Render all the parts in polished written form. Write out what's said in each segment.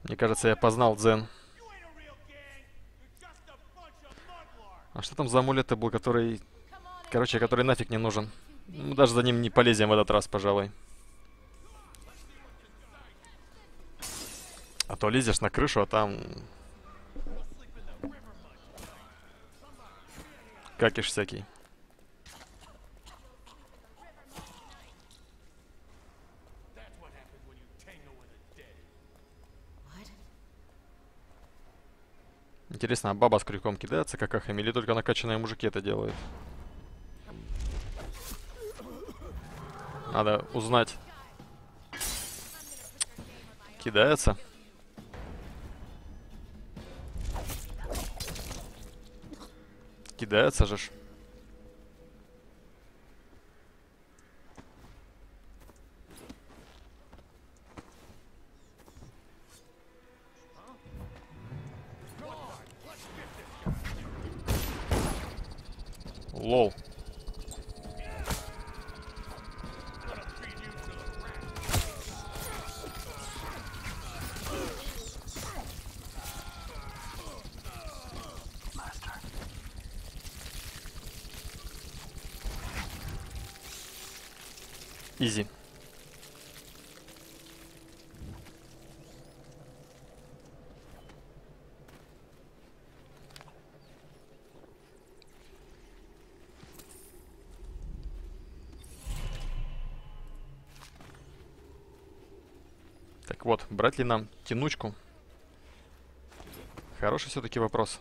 Мне кажется, я познал дзен. А что там за амулет был, который... Короче, который нафиг не нужен. Мы даже за ним не полезем в этот раз, пожалуй. А то лезешь на крышу, а там... Какиш всякий. Интересно, а баба с крюком кидается какахами или только накачанные мужики это делают? Надо узнать. Кидается. Кидается же ж. Лол. Изи. Так вот, брать ли нам тянучку? Хороший все-таки вопрос.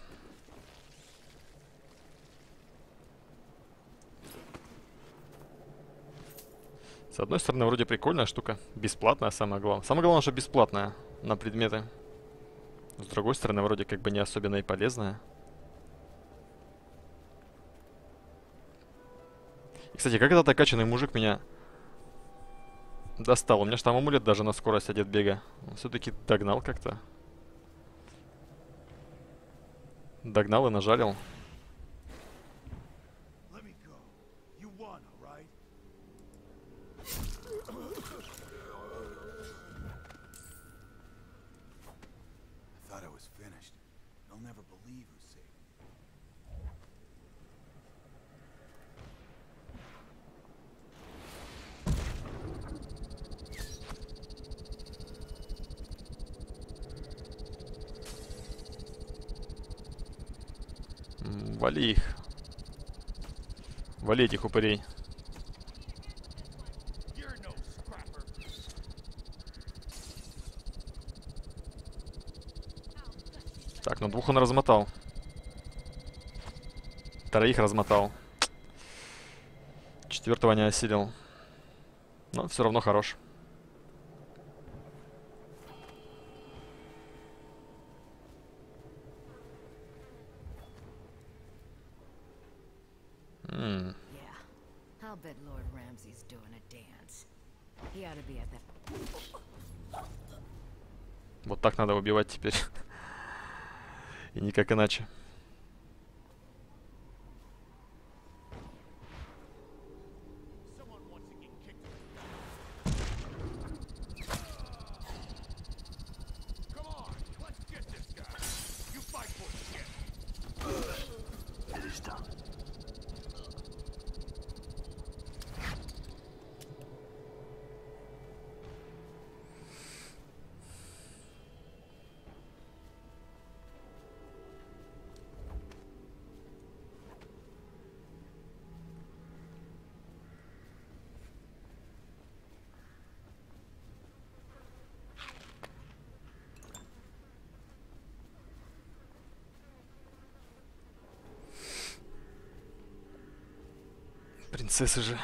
С одной стороны, вроде прикольная штука. Бесплатная, самое главное. Самое главное, что бесплатная на предметы. С другой стороны, вроде как бы не особенно и полезная. И, кстати, как этот окачанный мужик меня достал? У меня же там амулет даже на скорость одет бега. Он все-таки догнал как-то. Догнал и нажалил. Вали их. Вали этих упырей. Так, ну двух он размотал. Троих размотал. Четвертого не осилил. Но все равно хорош. Вот так надо убивать теперь. И никак иначе. Принцессы же.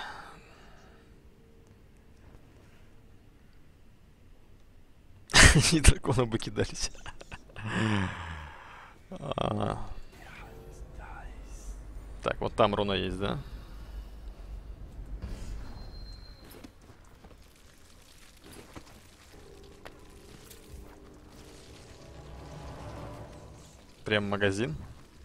И драконы бы кидались. Так, вот там руна есть, да? Прям магазин.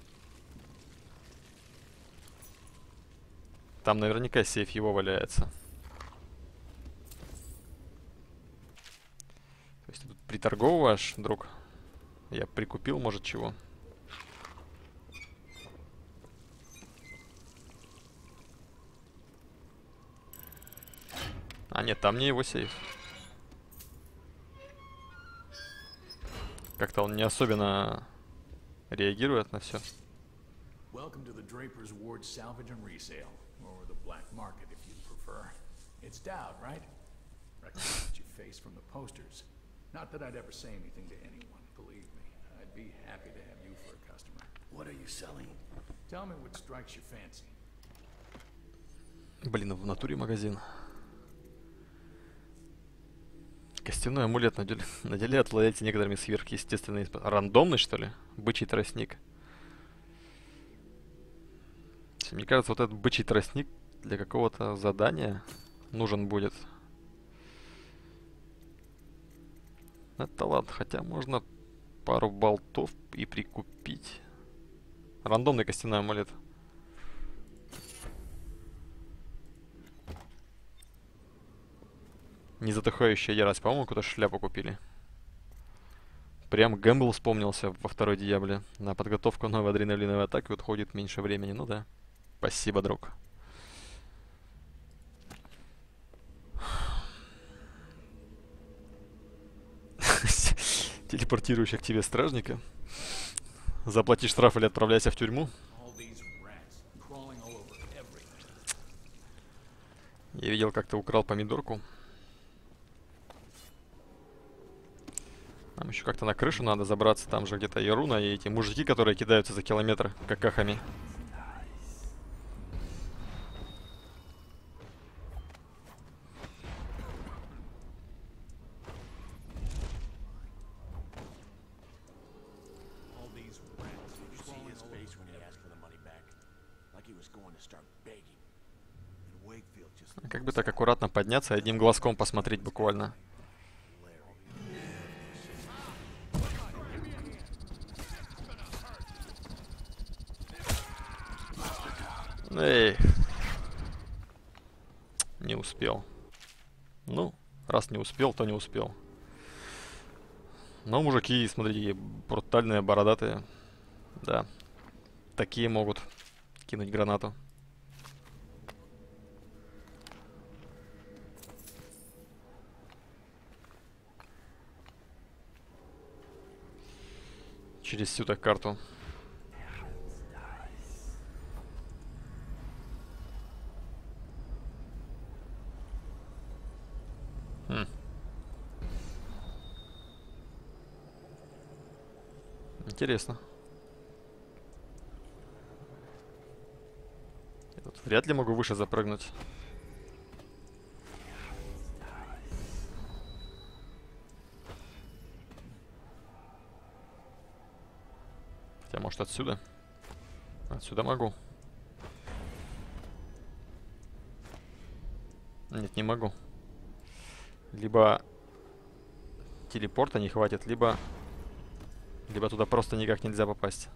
Там наверняка сейф его валяется. То есть тут приторговываешь, друг? Я прикупил, может, чего. А нет, там не его сейф. Как-то он не особенно реагирует на все. Welcome to the Draper's Ward Salvage and Resale, or the Black Market if you prefer. It's Dowd, right? Recognize your face from the posters. Not that I'd ever say anything to anyone, believe me. I'd be happy to have you for a customer. What are you selling? Tell me what strikes your fancy. Блин, в натуре магазин. Костяной амулет наделяет владельца некоторыми сверхъестественными... Рандомный, что ли? Бычий тростник. Мне кажется, вот этот бычий тростник для какого-то задания нужен будет. Это ладно, хотя можно пару болтов и прикупить. Рандомный костяной амулет. Незатухающая ярость. По-моему, какую-то шляпу купили. Прям Гэмбл вспомнился во второй Диабле. На подготовку новой адреналиновой атаки уходит меньше времени. Ну да. Спасибо, друг. Телепортирующих к тебе стражника. Заплати штраф или отправляйся в тюрьму. Я видел, как ты украл помидорку. Нам еще как-то на крышу надо забраться. Там же где-то Яруна и эти мужики, которые кидаются за километр какахами. Как бы так аккуратно подняться и одним глазком посмотреть буквально. Эй. Не успел. Ну, раз не успел, то не успел. Но мужики, смотрите, брутальные, бородатые. Да. Такие могут кинуть гранату. Через всю так карту. Интересно. Я тут вряд ли могу выше запрыгнуть. Хотя, может, отсюда? Отсюда могу. Нет, не могу. Либо телепорта не хватит, либо туда просто никак нельзя попасть.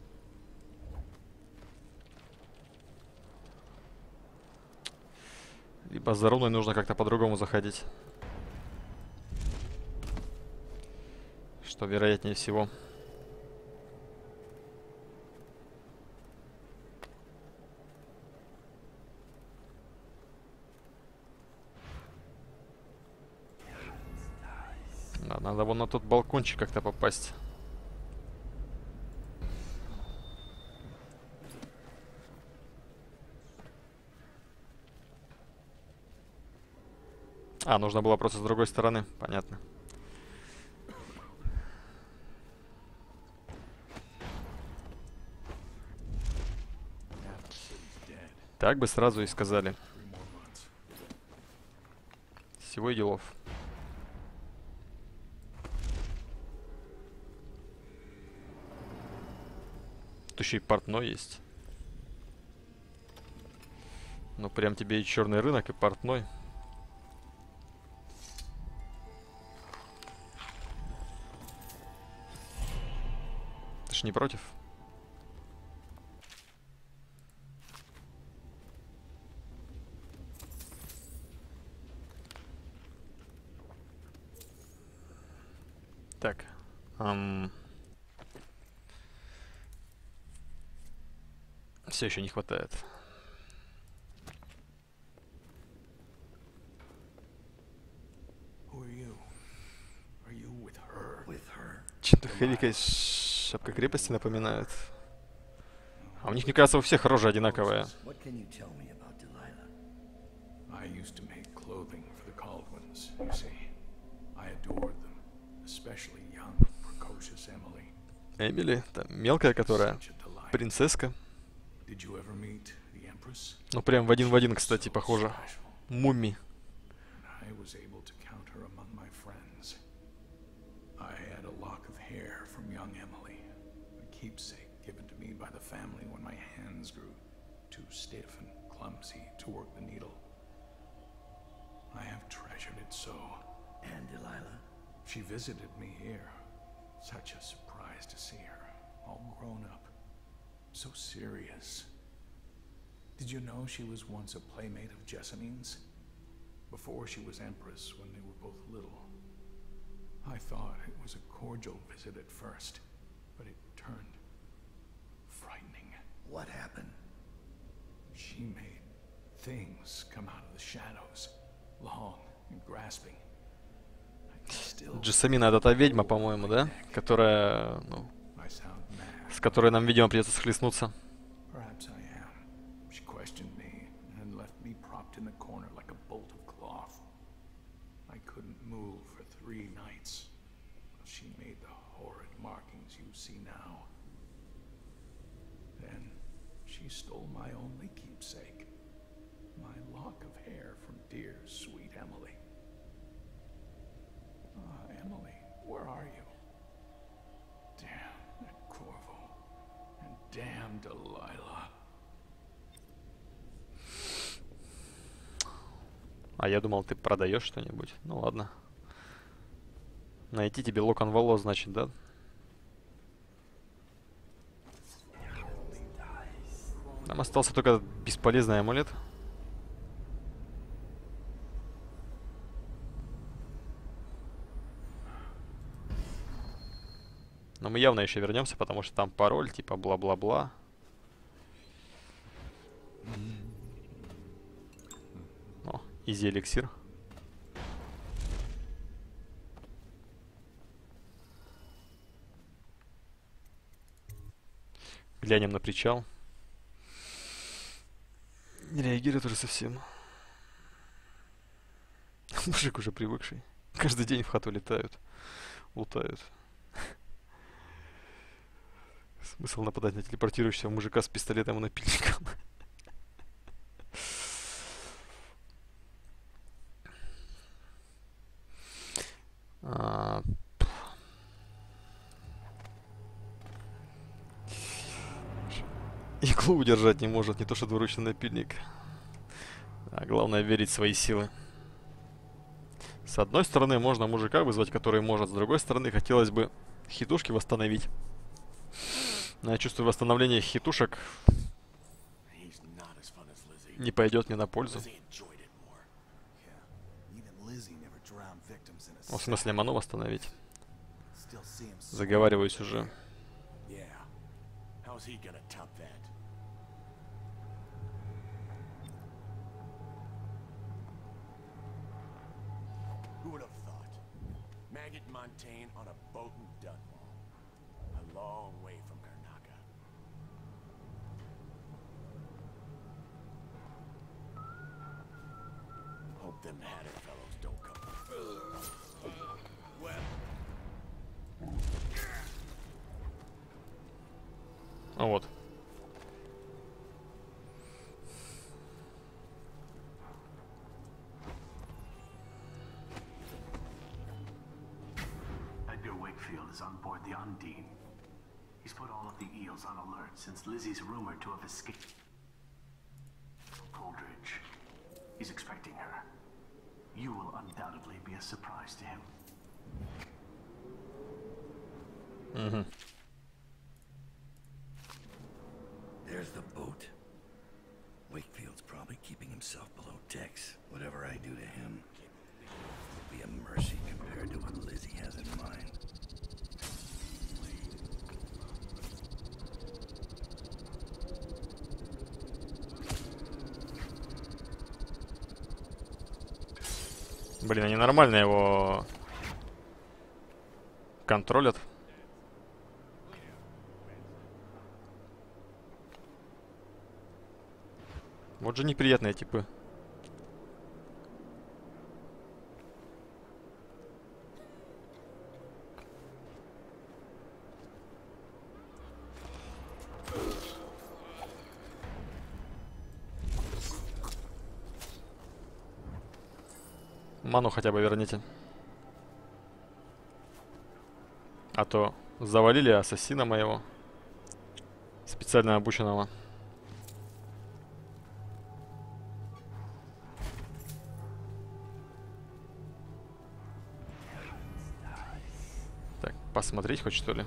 Либо за руной нужно как-то по-другому заходить. Что вероятнее всего. Да, надо вон на тот балкончик как-то попасть. А, нужно было просто с другой стороны. Понятно. Так бы сразу и сказали. Всего и делов. Тут еще и портной есть. Ну прям тебе и черный рынок, и портной. Ты ж не против? Так. Все еще не хватает. Чем-то Хэвика из Шапка крепости напоминает. А у них, мне кажется, у всех рожа одинаковая. I used to make clothing for the Caldwins, you see. I adored them, especially young, precocious Emily. Эмили, там мелкая, которая Such a delight. принцесска. Did you ever meet the Empress? Ну прям в один, кстати, So похоже. special. Мумми. I was able to count her among my friends. I had a lock of hair from young Emily, a keepsake given to me by the family when my hands grew too stiff and clumsy to work the needle. I have treasured it so. And Delilah? She visited me here. Such a surprise to see her, all grown up, so serious. Did you know she was once a playmate of Jessamine's? Before she was Empress, when they were both little. I thought it was a cordial visit at first, but it turned frightening. What happened? She made things come out of the shadows, long and grasping. I can still Джессамина это та ведьма, по-моему, да? Которая, ну, I sound mad. с которой нам, видимо, придется схлестнуться. Perhaps I am. She questioned me and left me propped in the corner like a bolt of cloth. I couldn't move for 3 nights. She made the horrid markings you see now. Then she stole my only keepsake, my lock of hair from dear, sweet Emily. Ah, Emily, where are you? Damn that Corvo. And damn Delilah. А я думал, ты продаешь что-нибудь. Ну ладно. Найти тебе локон волос, значит, да? Нам остался только бесполезный амулет. Но мы явно еще вернемся, потому что там пароль, типа бла-бла-бла. О, изи эликсир. Глянем на причал. Не реагирует уже совсем. Мужик уже привыкший. Каждый день в хату летают. Лутают. Смысл нападать на телепортирующегося мужика с пистолетом и напильником. Иглу удержать не может, не то что двуручный напильник. А главное верить в свои силы. С одной стороны, можно мужика вызвать, который может. С другой стороны, хотелось бы хитушки восстановить. Но я чувствую, восстановление хитушек He's not as fun as Lizzie. не пойдет мне на пользу. Lizzie enjoyed it more. Yeah, even Lizzie never drowned victims in a Ну, в смысле, ману восстановить. Still see him. Заговариваюсь уже. Yeah. How's he gonna top that? Who would have thought? Maggot Montaigne on a boat in Dunwall. A long way from Karnaca. Hope them Hatter fellows don't come. Well, А вот. Edgar Wakefield is on board the Undine. He's put all of the eels on alert since Lizzie's rumored to have escaped. Coldridge. He's expecting her. You will undoubtedly be a surprise to him. there's the boat. Wakefield's probably keeping himself below decks. Whatever I do to him will be a mercy compared to what Lizzie has in mind. Блин, они нормально его контролят. Вот же неприятные типы. Ману хотя бы верните. А то завалили ассасина моего. Специально обученного. Так, посмотреть хоть что ли.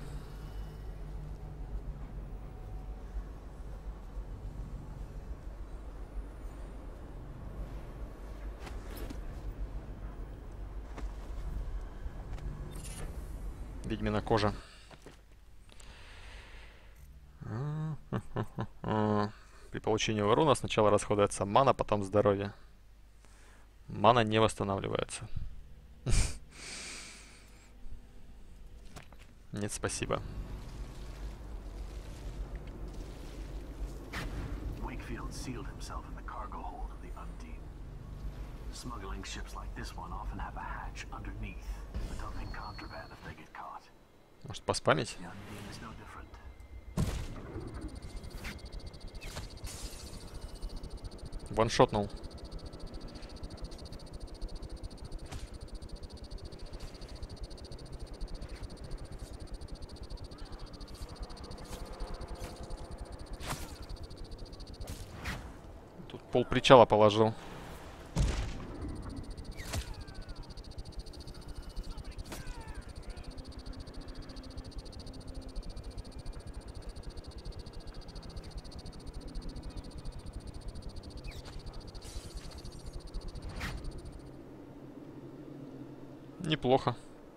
Ведьмина кожа. При получении урона сначала расходуется мана, потом здоровье. Мана не восстанавливается. Нет, спасибо. Wakefield sealed himself in the cargo hold of the Undine. Smuggling ships like this one often have a hatch underneath for dumping contraband if they get caught. Может поспамить? The Undine is no different. Ваншотнул. Тут пол причала положил. Неплохо.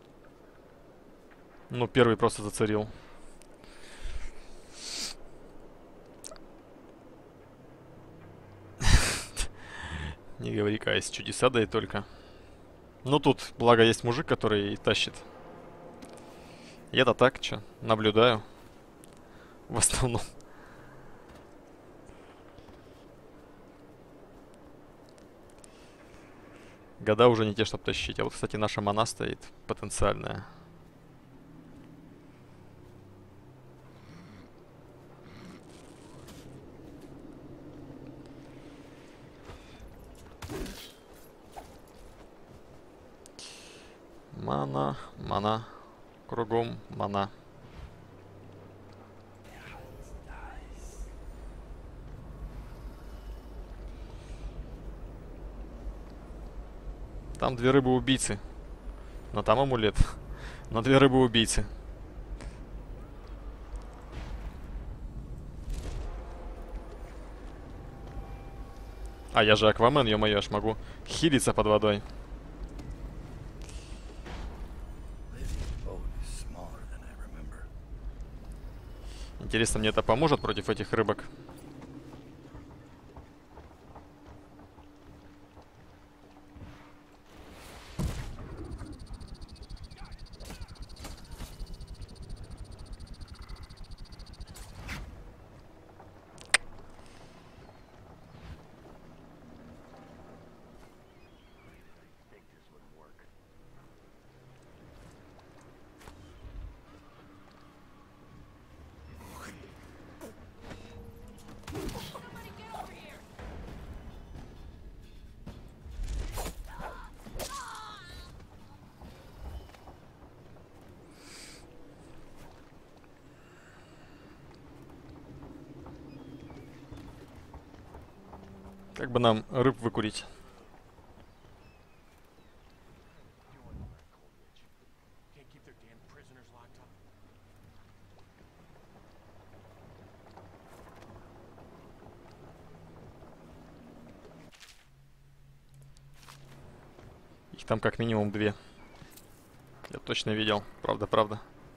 Ну, первый просто зацарил. Не говори, Кайс, чудеса, да и только. Ну, тут, благо, есть мужик, который и тащит. Я-то так, чё, наблюдаю. В основном. Года уже не те, чтобы тащить. А вот, кстати, наша мана стоит потенциальная. Мана, мана. Кругом мана. Там две рыбы-убийцы. Но там амулет. Но две рыбы-убийцы. А, я же Аквамен, ё-моё, аж могу хилиться под водой. Интересно, мне это поможет против этих рыбок? Как бы нам рыб выкурить? Их там как минимум две. Я точно видел. Правда, правда.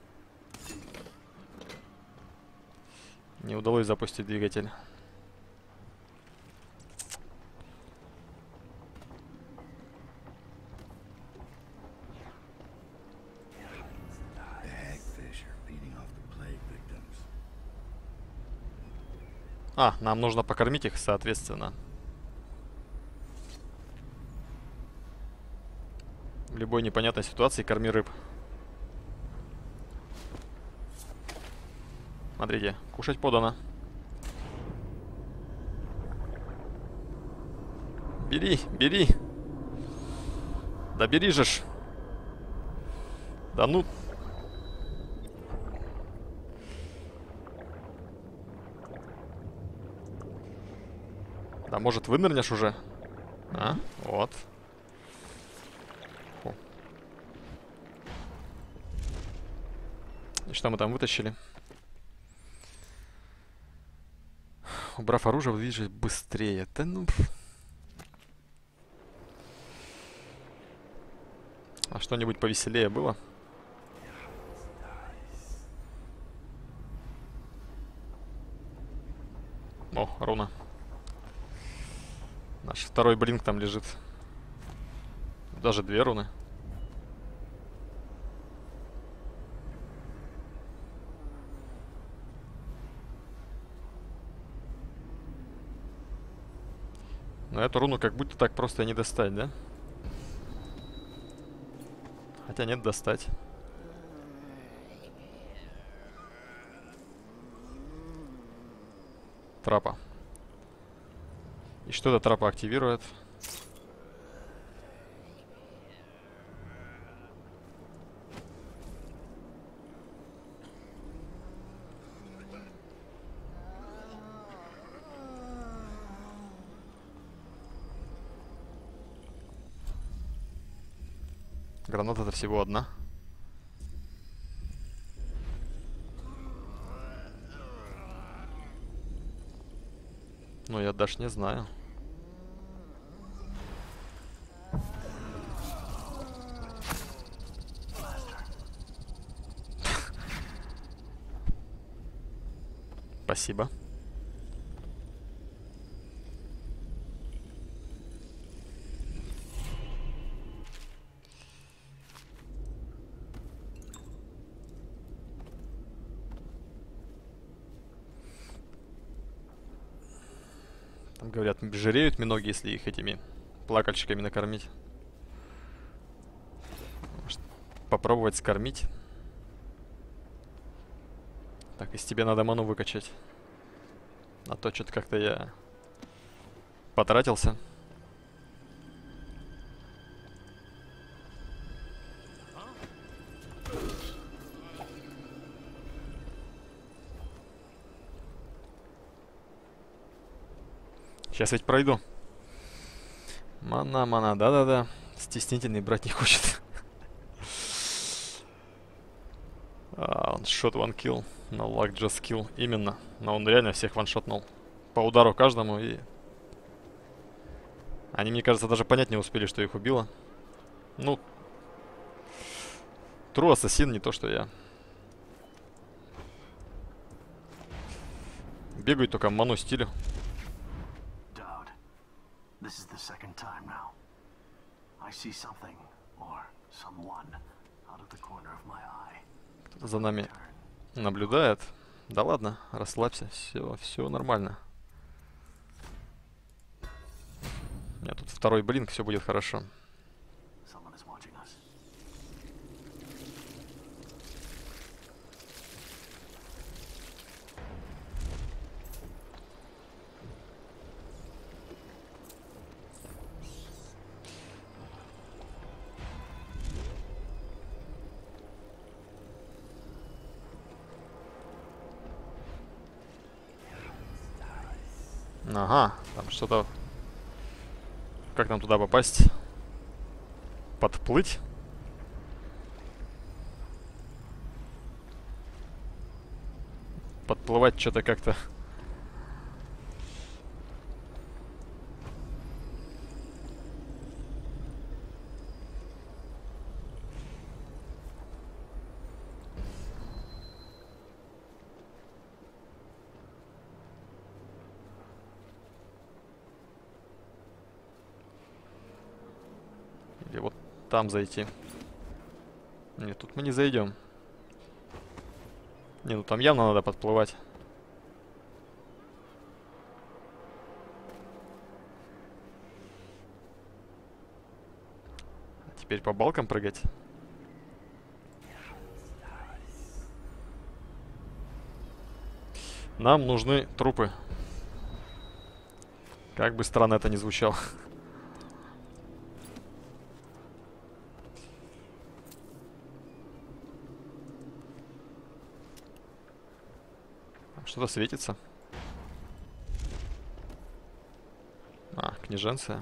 Не удалось запустить двигатель. А, нам нужно покормить их, соответственно. В любой непонятной ситуации корми рыб. Смотрите, кушать подано. Бери, бери. Да бери же ж. Да ну. Да может вынырнешь уже? А, вот. Фу. И что мы там вытащили? Убрав оружие, вы видите быстрее. Да ну... А что-нибудь повеселее было? О, руна. Наш второй блинк там лежит. Даже 2 руны. Но эту руну как будто так просто не достать, да? Хотя нет, достать. Трапа. И что эта трапа активирует? Граната-то всего одна. Ну, я даже не знаю. Спасибо. Там говорят, жиреют миноги, если их этими плакальщиками накормить. Может, попробовать скормить. Так, из тебя надо ману выкачать. А то что-то как-то я потратился. Сейчас ведь пройду. Мана, мана, да-да-да. Стеснительный брать не хочет. Он shot one kill. No luck, just kill. Именно. Но он реально всех ваншотнул. По удару каждому и... Они, мне кажется, даже понять не успели, что их убило. Ну... True Assassin, не то, что я. Бегают только ману стилю. This is the second time now. I see something or someone out of the corner of my eye. Кто-то за нами наблюдает. Да ладно, расслабься, все нормально. У меня тут второй блинк, все будет хорошо. Ага, там что-то... Как нам туда попасть? Подплыть? Подплывать что-то как-то... Или вот там зайти. Нет, тут мы не зайдем. Не, ну там явно надо подплывать. Теперь по балкам прыгать. Нам нужны трупы. Как бы странно это ни звучало. Что-то светится. А, княженцы.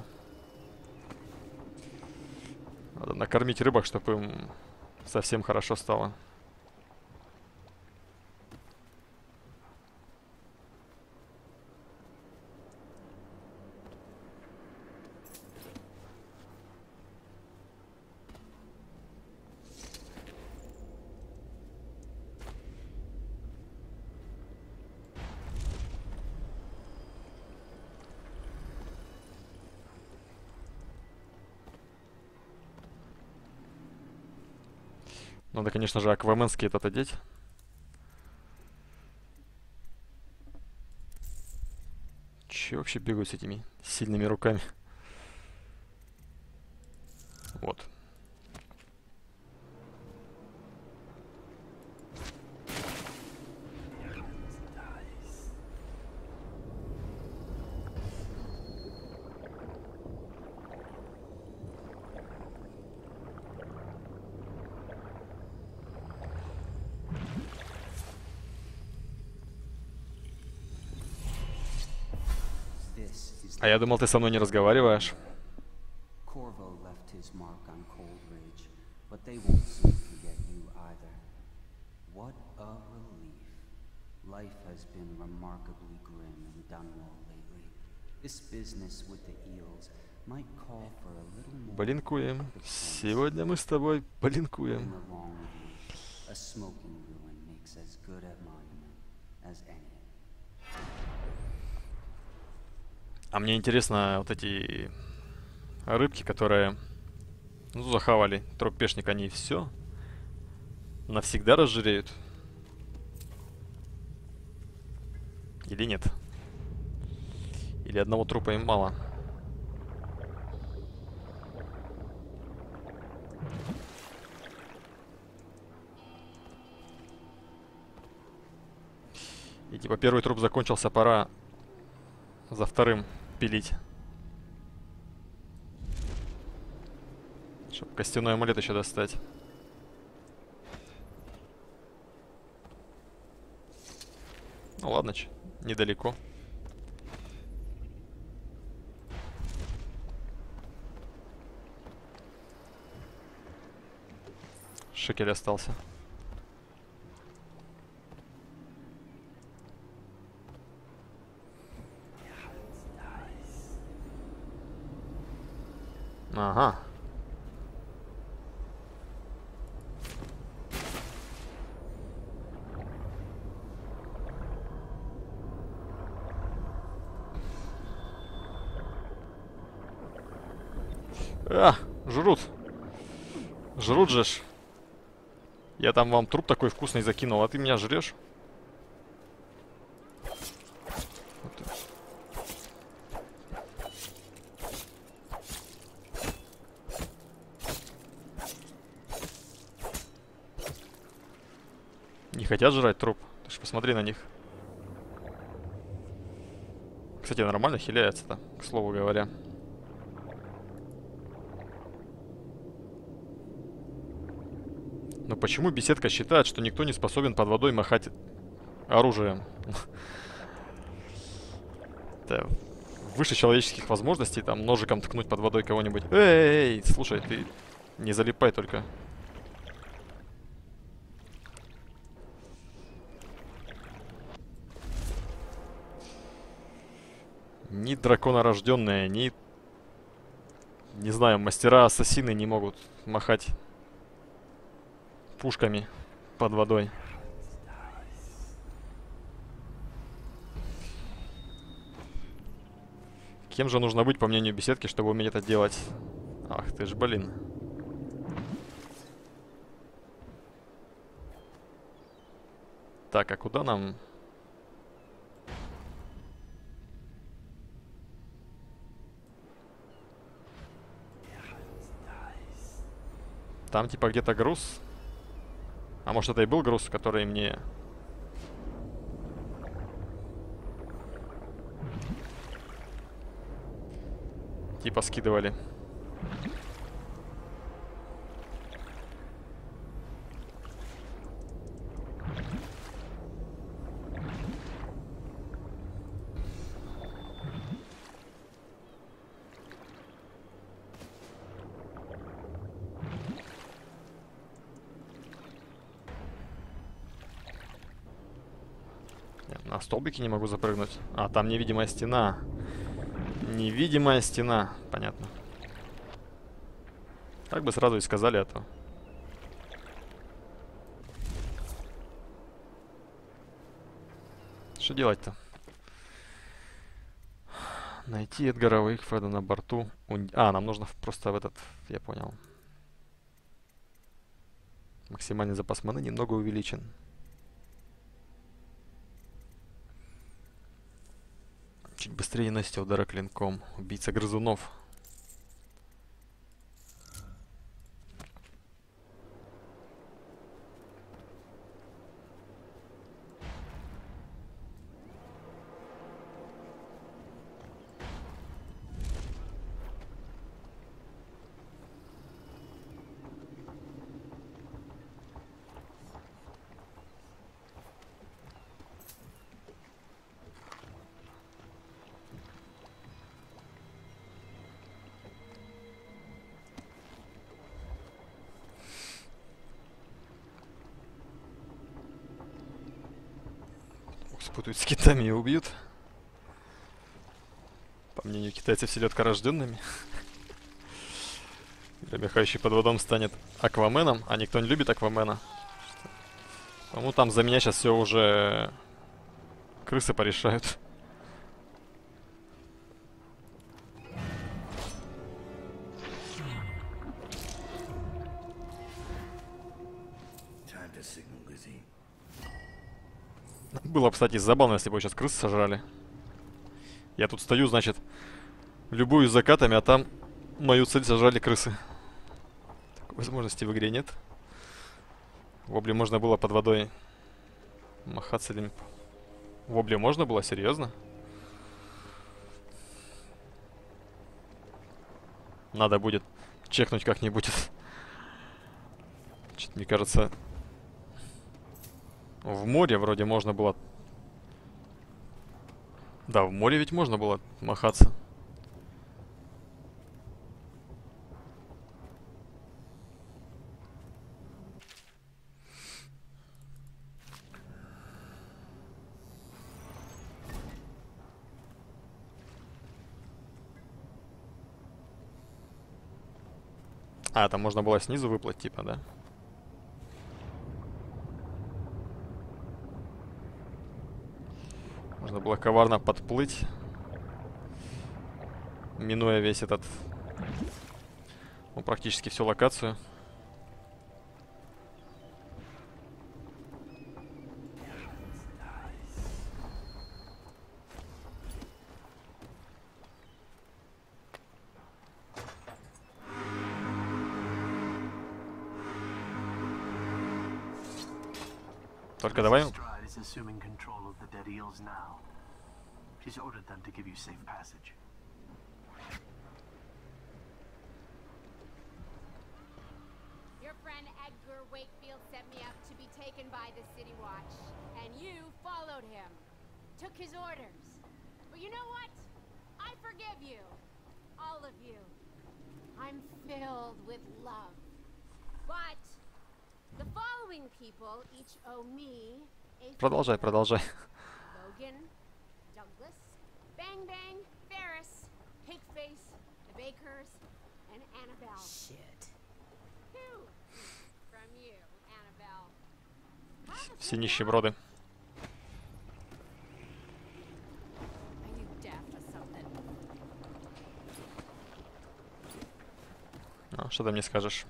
Надо накормить рыбок, чтобы им совсем хорошо стало. Надо, конечно же, акваменский этот одеть. Че вообще бегают с этими сильными руками? Вот. А я думал, ты со мной не разговариваешь. Corvo left his mark on Cold Ridge, but they won't soon forget you either. What a relief. Life has been remarkably grim in Dunwall lately. This business with the eels might call for a little more. Блинкуем. Сегодня мы с тобой блинкуем. In the long view, a smoking ruin makes as good a monument as any. А мне интересно, вот эти рыбки, которые, ну, захавали тропешник, они все навсегда разжиреют? Или нет? Или одного трупа им мало? И типа первый труп закончился, пора за вторым пилить. Чтобы костяной амулет еще достать. Ну ладно, недалеко. Шекель остался. Ага. А, жрут. Жрут же ж. Я там вам труп такой вкусный закинул, а ты меня жрешь? Не хотят жрать труп. Ты ж посмотри на них. Кстати, нормально хиляется-то, к слову говоря. Но почему беседка считает, что никто не способен под водой махать оружием? Это выше человеческих возможностей, там, ножиком ткнуть под водой кого-нибудь. Эй, слушай, ты не залипай только. Ни драконорожденные, ни, не знаю, мастера-ассасины не могут махать пушками под водой. Кем же нужно быть, по мнению беседки, чтобы уметь это делать? Ах ты ж, блин. Так, а куда нам? там типа где-то груз. А может это и был груз, который мне... типа скидывали. На столбике не могу запрыгнуть. А, там невидимая стена. Невидимая стена. Понятно. Так бы сразу и сказали это. Что делать-то? Найти Эдгара Уэйкфорда на борту. А, нам нужно просто в этот... Я понял. Максимальный запас маны немного увеличен. Чуть быстрее наносите удара клинком. Убийца грызунов. Спутают с китами и убьют. По мнению китайцев, селедка рожденными. Громыхающий под водом станет Акваменом. А никто не любит Аквамена. По-моему, там за меня сейчас все уже крысы порешают. Было, кстати, забавно, если бы сейчас крысы сожрали. Я тут стою, значит, любую закатами, а там мою цель сожрали крысы. Такой возможности в игре нет. В Вобле можно было под водой махаться или... В Вобле можно было? Серьезно? Надо будет чекнуть как-нибудь. Что-то, мне кажется... В море вроде можно было... Да, в море ведь можно было махаться. А, там можно было снизу выплыть, типа, да? Можно было коварно подплыть, минуя весь этот, ну, практически всю локацию. Только давай. She's ordered them to give you safe passage. Your friend Edgar Wakefield set me up to be taken by the City Watch, and you followed him. Took his orders. But you know what? I forgive you. All of you. I'm filled with love. But the following people each owe me a Продолжай, продолжай. Logan, Douglas, Bang Bang, Ferris, Pigface, the Bakers, and Annabelle. Shit. Two from you, Annabelle. Все нищеброды. Are you deaf or something? Ну, что ты мне скажешь?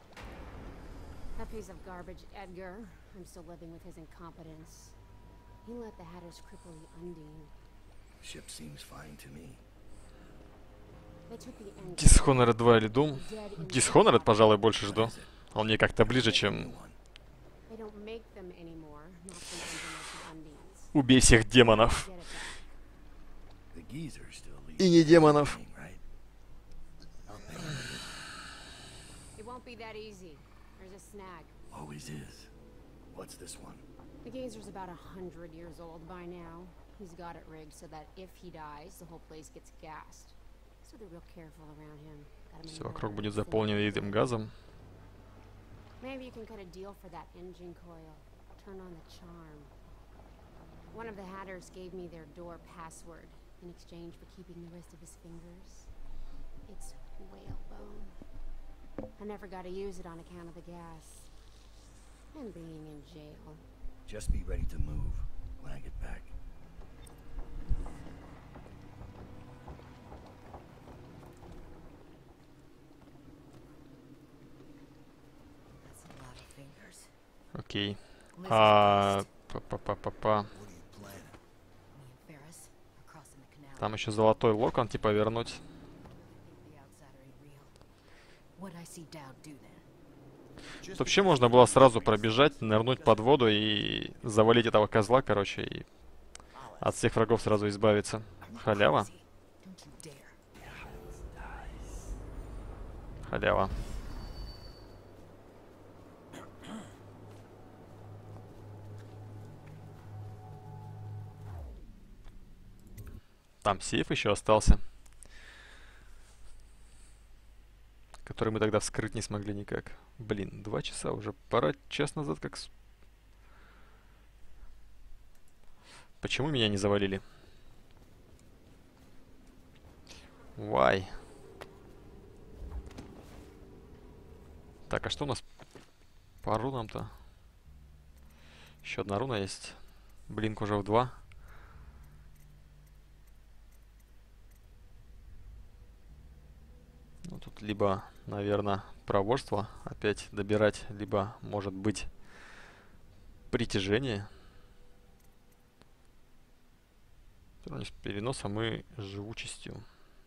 A piece of garbage, Edgar. I'm still living with his incompetence. He let the Hatters cripple the Undine. Ship seems fine to me. They took the Endgame. Dishonored 2 или Doom? Dishonored, пожалуй, больше жду. Он мне как-то ближе, чем They don't make them anymore, not from engineered Undines. убей всех демонов. Get it back. The geezer still leads И не демонов. thing, right? I'll pay. It won't be that easy. There's a snag. Always is. What's this one? The Gazer's about 100 years old by now. He's got it rigged so that if he dies, the whole place gets gassed. So they're real careful around him. Got him in Все the вокруг lab, будет thin заполнено and этим dirty. газом. Maybe you can cut a deal for that engine coil. Turn on the charm. One of the Hatters gave me their door password in exchange for keeping the rest of his fingers. It's whalebone. I never got to use it on account of the gas. And being in jail. Just be ready to move when I get back. That's a lot of fingers. Окей. Liz is А, pissed. па-па-па-па-па. What are you planning? Me and Ferris are crossing the canal. Там еще золотой локон, типа, вернуть. I think the outsider ain't real. What'd I see Dowd do then? Тут вообще можно было сразу пробежать, нырнуть под воду и завалить этого козла, короче, и от всех врагов сразу избавиться. Халява. Crazy. Don't you dare. Халява. Там сейф еще остался, который мы тогда вскрыть не смогли никак. Блин, 2 часа уже. Пора час назад как... Почему меня не завалили? Why? Так, а что у нас по рунам-то? Еще одна руна есть. Блинк уже в 2. Ну, тут либо, наверное, проворство опять добирать, либо, может быть, притяжение. С переносом и живучестью.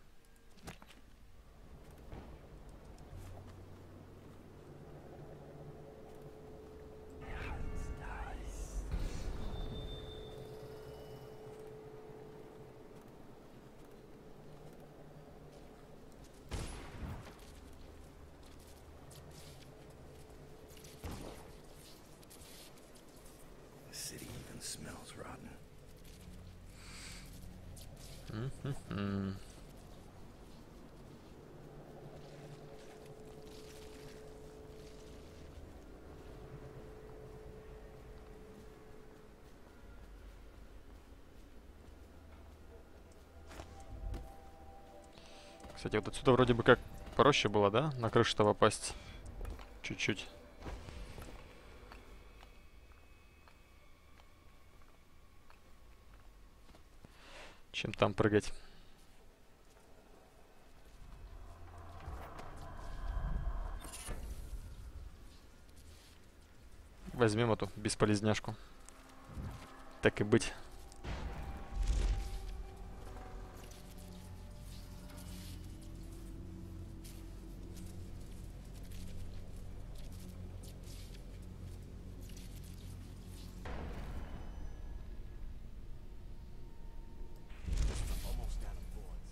The city even smells rotten. М-м-м. Кстати, вот отсюда вроде бы как проще было, да? На крышу-то попасть. Чуть-чуть. Чем там прыгать. Возьмем эту бесполезняшку. Так и быть. Almost out of bullets.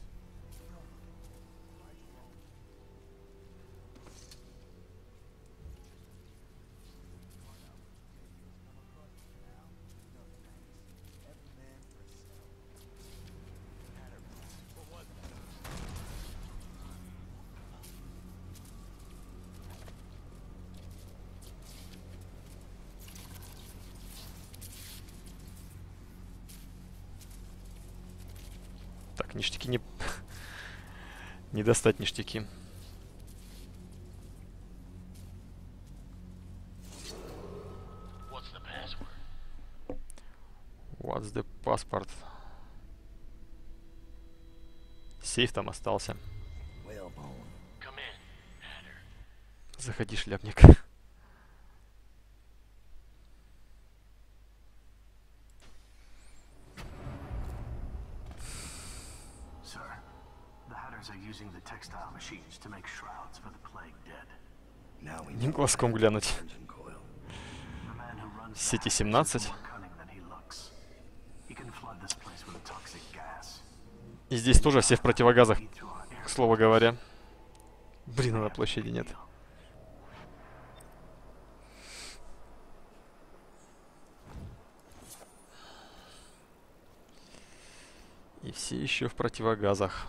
Так, ништяки не... не достать ништяки. What's the password? What's the passport? Сейф там остался. Whalebone. Come in, Hatter. Заходи, шляпник. Sir, the Hatters are using the textile machines to make shrouds for the plague dead. Одним глазком глянуть. Сети 17. И здесь тоже все в противогазах, к слову говоря. Блин, на площади нет. И все еще в противогазах.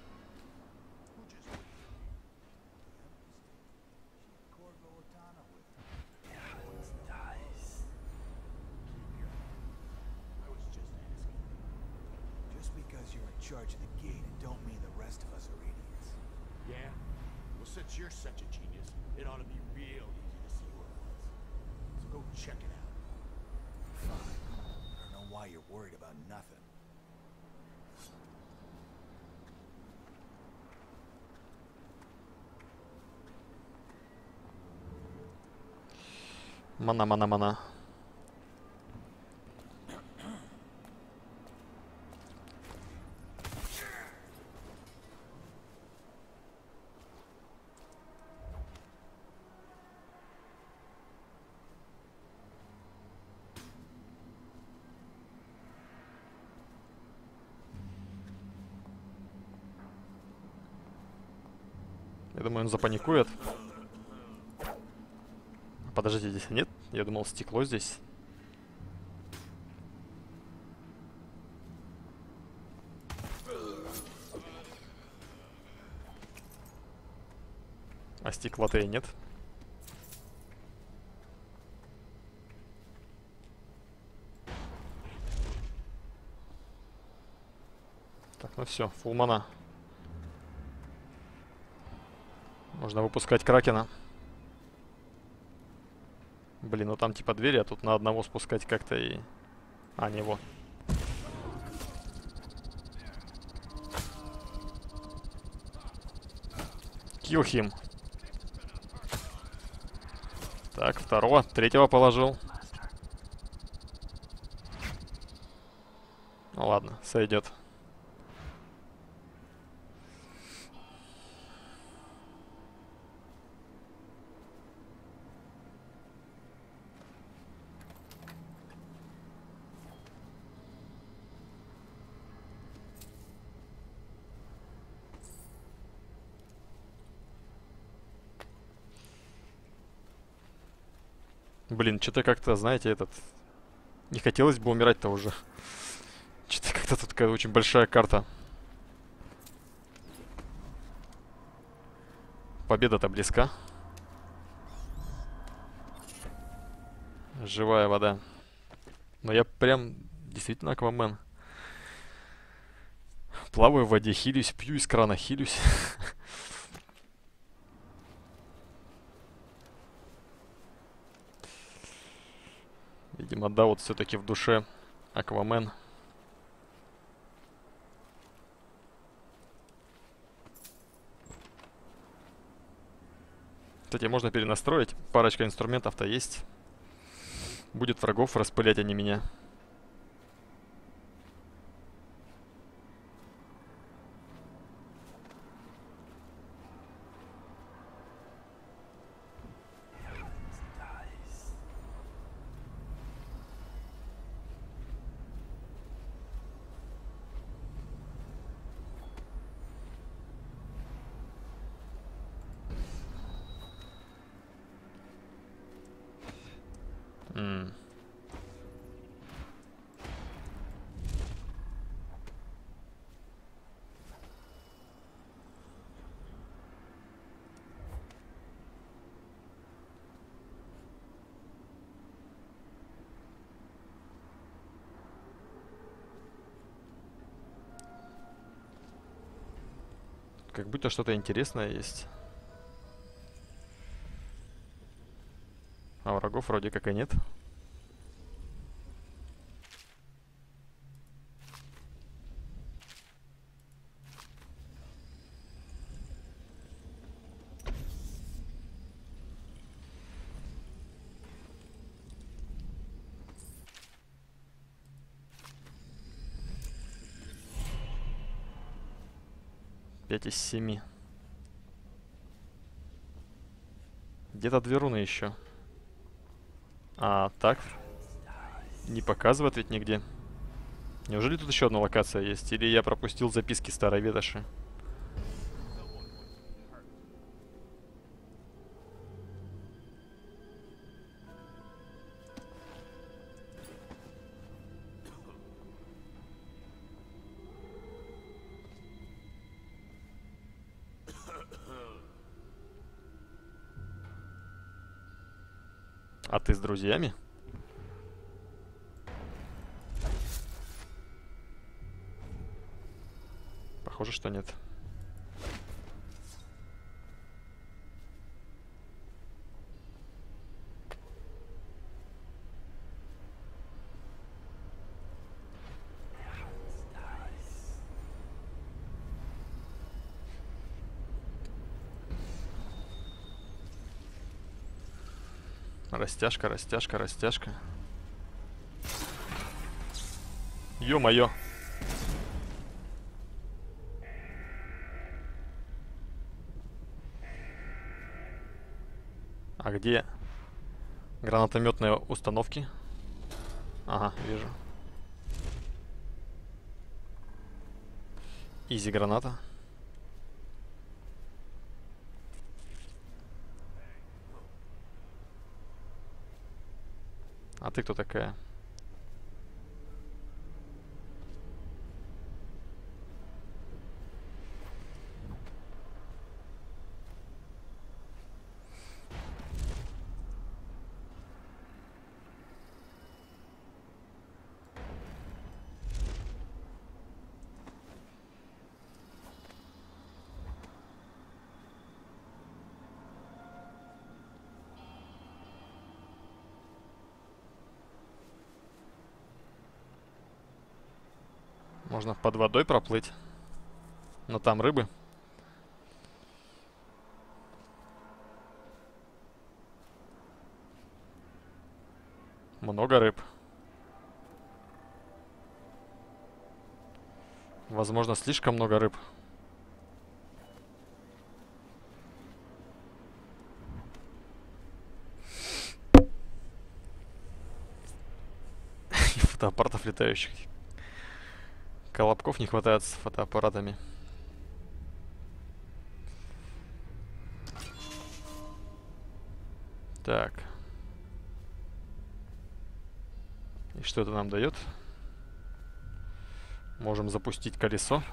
Charge of the gate, it don't mean the rest of us are idiots. Yeah? Well, since you're such a genius, it ought to be real easy to see what it was. So go check it out. Fine. I don't know why you're worried about nothing. Мана. Я думаю, он запаникует. Подождите, здесь нет? Я думал, стекло здесь. А стекла-то и нет. Так, ну все, фулмана. Можно выпускать кракена. Блин, ну там типа двери, а тут на одного спускать как-то и... А, не его. Kill him. Так, второго, третьего положил. Ну ладно, сойдет. Блин, что-то как-то, знаете, этот... Не хотелось бы умирать-то уже. Что-то как-то тут такая очень большая карта. Победа-то близка. Живая вода. Но я прям действительно Аквамен. Плаваю в воде, хилюсь, пью из крана, хилюсь. Видимо, да, вот все-таки в душе Аквамен. Кстати, можно перенастроить. Парочка инструментов-то есть. Будет врагов распылять, а не меня. Как будто что-то интересное есть. А врагов вроде как и нет. Пять из 7. Где-то две руны еще. А, так. Не показывает ведь нигде. Неужели тут еще одна локация есть? Или я пропустил записки старой ветоши? А ты с друзьями? Похоже, что нет. Растяжка, растяжка, растяжка. Ё-моё. А где гранатометные установки? Ага, вижу. Изи граната. А ты кто такая? Можно под водой проплыть. Но там рыбы. Много рыб. Возможно, слишком много рыб. И фотоаппаратов летающих. Колобков не хватает с фотоаппаратами. Так. И что это нам дает? Можем запустить колесо.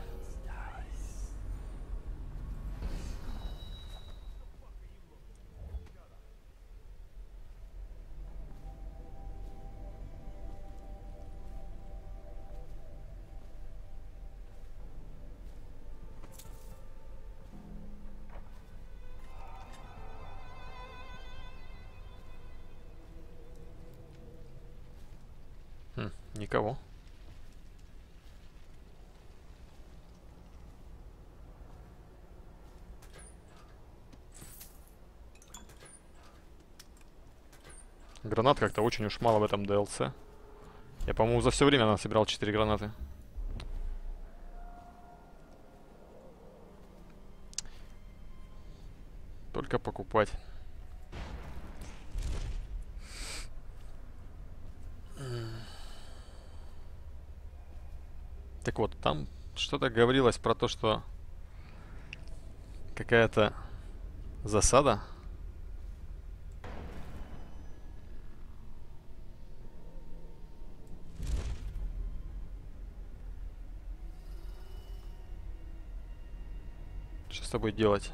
Никого. Гранат как-то очень уж мало в этом DLC. Я, по-моему, за все время насобирал 4 гранаты. Только покупать. Так вот, там что-то говорилось про то, что какая-то засада. Что с тобой делать?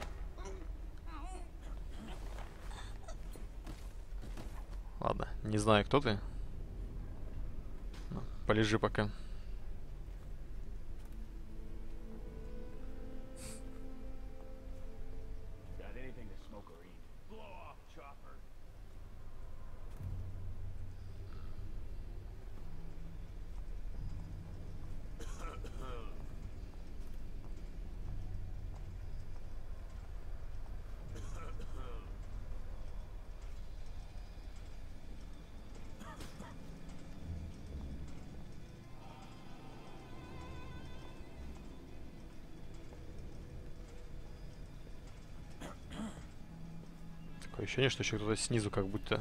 Ладно, не знаю, кто ты. Ну, полежи пока. Такое ощущение, что еще кто-то снизу как будто.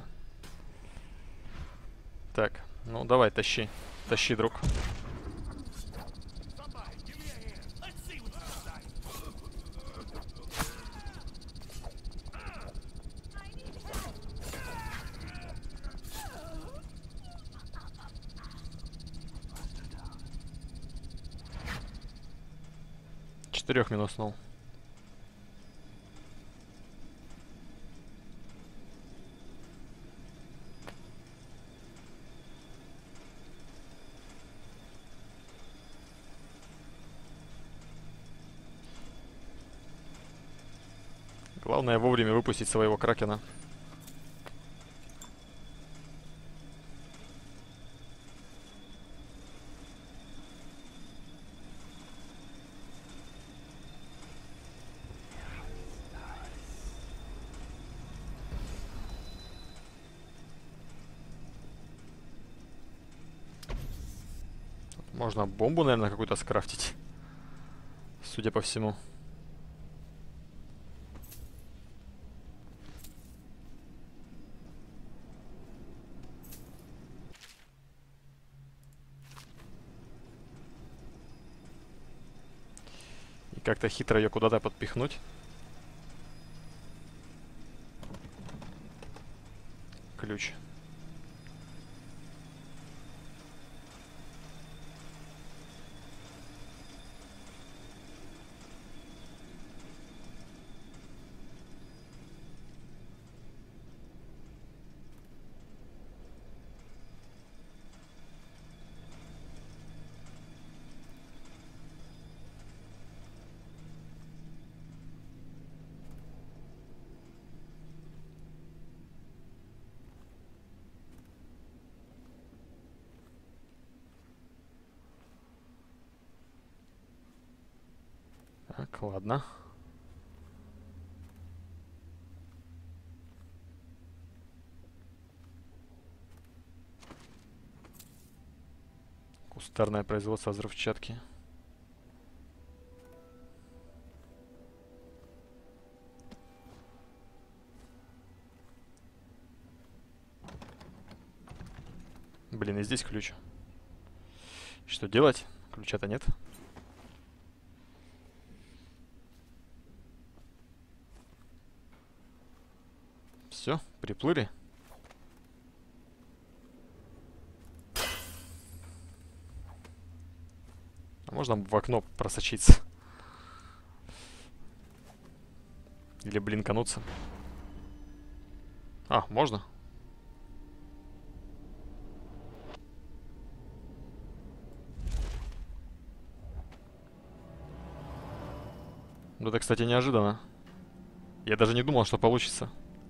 Так, ну давай, тащи. Тащи, друг. Somebody, give me a hand. Let's see what's inside. Четырех минуснул. Главное вовремя выпустить своего кракена. Можно бомбу, наверное, какую-то скрафтить. Судя по всему. И как-то хитро ее куда-то подпихнуть. Ключ. Так, ладно. Кустарное производство взрывчатки. Блин, и здесь ключ. Что делать? Ключа-то нет. Все, приплыли. А можно в окно просочиться? Или блинкануться? А, можно? Ну это, кстати, неожиданно. Я даже не думал, что получится.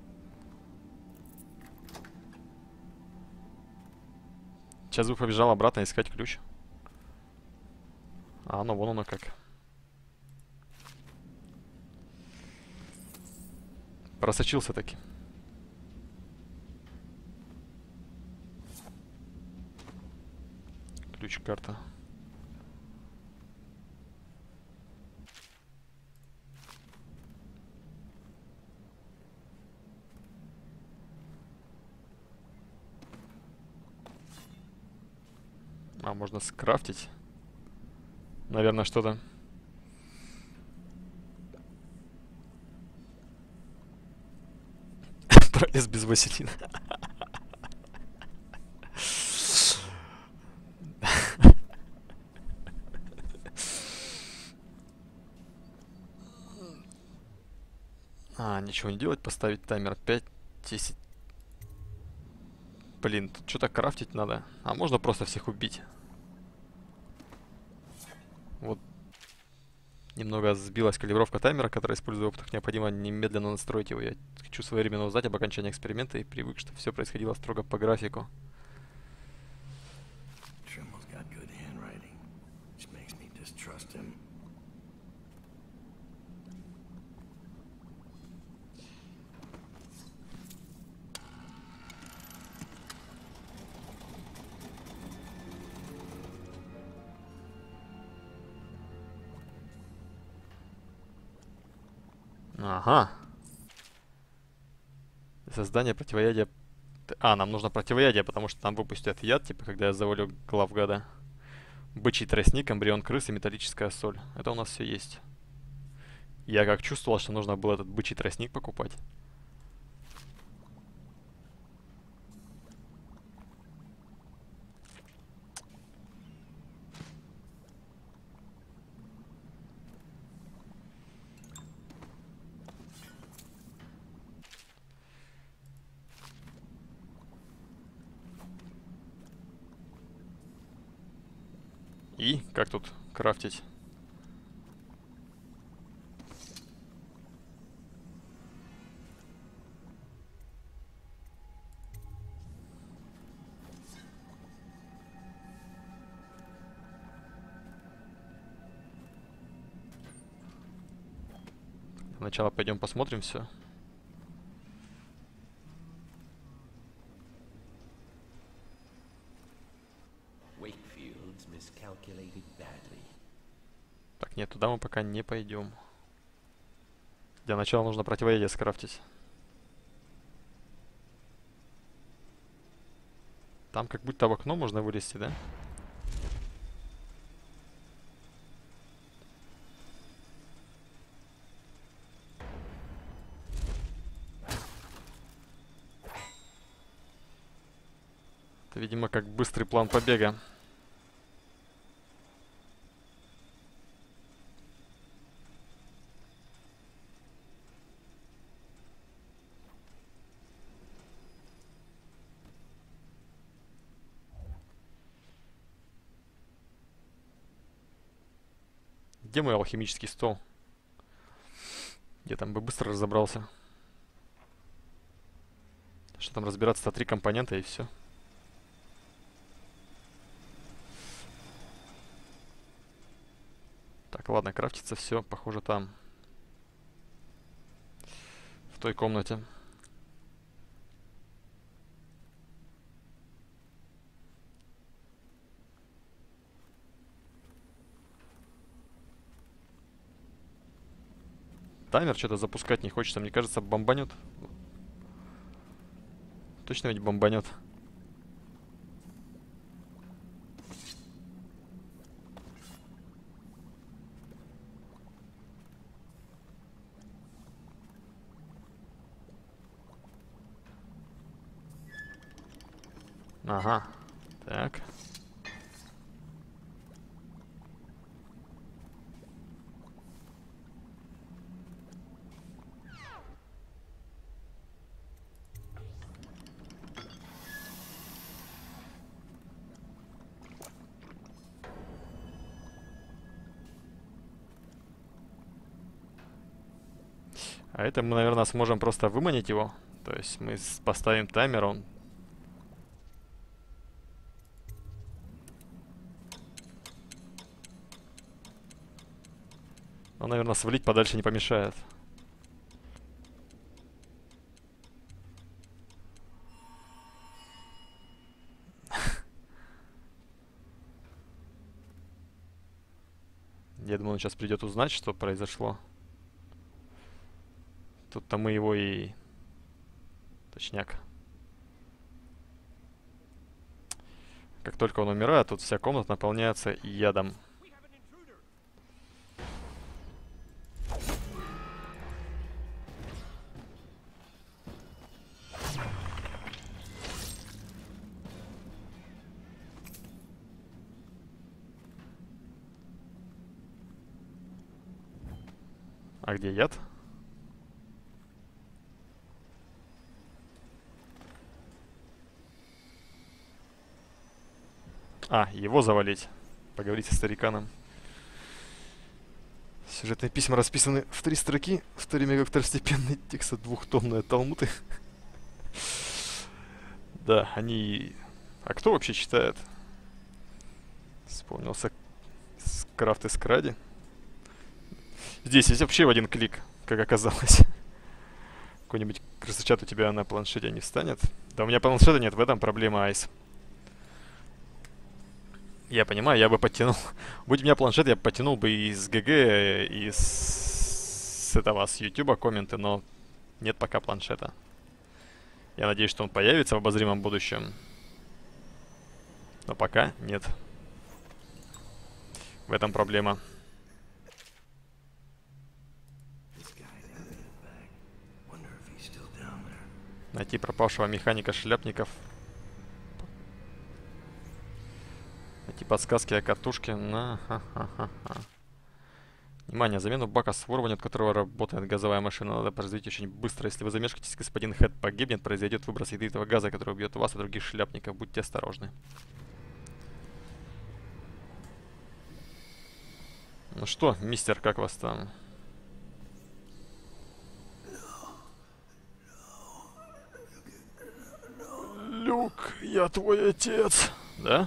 Сейчас бы побежал обратно искать ключ. А, ну вон оно как. Просочился таки. Ключ-карта. А, можно скрафтить. Наверное, что-то. Пролез без василина. А, ничего не делать, поставить таймер 5-10. Блин, тут что-то крафтить надо. А можно просто всех убить. Вот. Немного сбилась калибровка таймера, который использую опытах. Необходимо немедленно настроить его. Я хочу своевременно узнать об окончании эксперимента и привык, что все происходило строго по графику. Trimble's got good handwriting, which makes me distrust him. Ага. Создание противоядия. А, нам нужно противоядие, потому что там выпустят яд, типа, когда я завалю главгада. Бычий тростник, эмбрион крысы, металлическая соль. Это у нас все есть. Я как чувствовал, что нужно было этот бычий тростник покупать. И как тут крафтить? Сначала пойдем посмотрим все. Так, нет, туда мы пока не пойдем. Для начала нужно противоядие скрафтить. Там как будто в окно можно вылезти, да? Это, видимо, как быстрый план побега. Где мой алхимический стол? Я там бы быстро разобрался. Что там разбираться-то? 3 компонента и все. Так, ладно, крафтится все, похоже, там. В той комнате. Таймер что-то запускать не хочется. Мне кажется, бомбанет. Точно ведь бомбанет. Ага. Так. А это мы, наверное, сможем просто выманить его. То есть мы поставим таймер, он... Он, наверное, свалить подальше не помешает. Я думаю, он сейчас придет узнать, что произошло. Тут-то мы его и... Точняк. Как только он умирает, тут вся комната наполняется ядом. А где яд? А, его завалить. Поговорить со стариканом. Сюжетные письма расписаны в 3 строки, в то время как второстепенный текст двухтомные талмуды. Да, они... А кто вообще читает? Вспомнился Крафт и Скради. Здесь есть вообще в один клик, как оказалось. Какой-нибудь красочат у тебя на планшете не встанет. Да у меня планшета нет, в этом проблема, Айс. Я понимаю, я бы подтянул. Будь у меня планшет, я бы подтянул бы из ГГ, из этого, с Ютуба комменты, но нет пока планшета. Я надеюсь, что он появится в обозримом будущем. Но пока нет. В этом проблема. Найти пропавшего механика шляпников. Найти подсказки о катушке. Внимание, замену бака с ворванием, от которого работает газовая машина, надо произвести очень быстро. Если вы замешкаетесь, господин Хэт погибнет, произойдет выброс ядовитого газа, который убьет вас и других шляпников. Будьте осторожны. Ну что, мистер, как вас там? Люк, я твой отец. Да?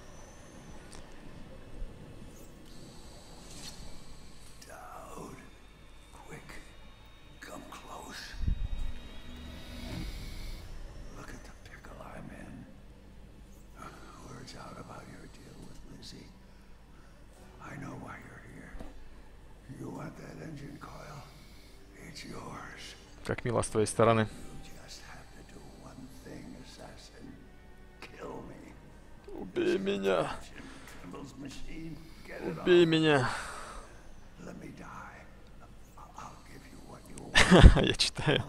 Как мило с твоей стороны. Убей меня. Убей меня. Я читаю.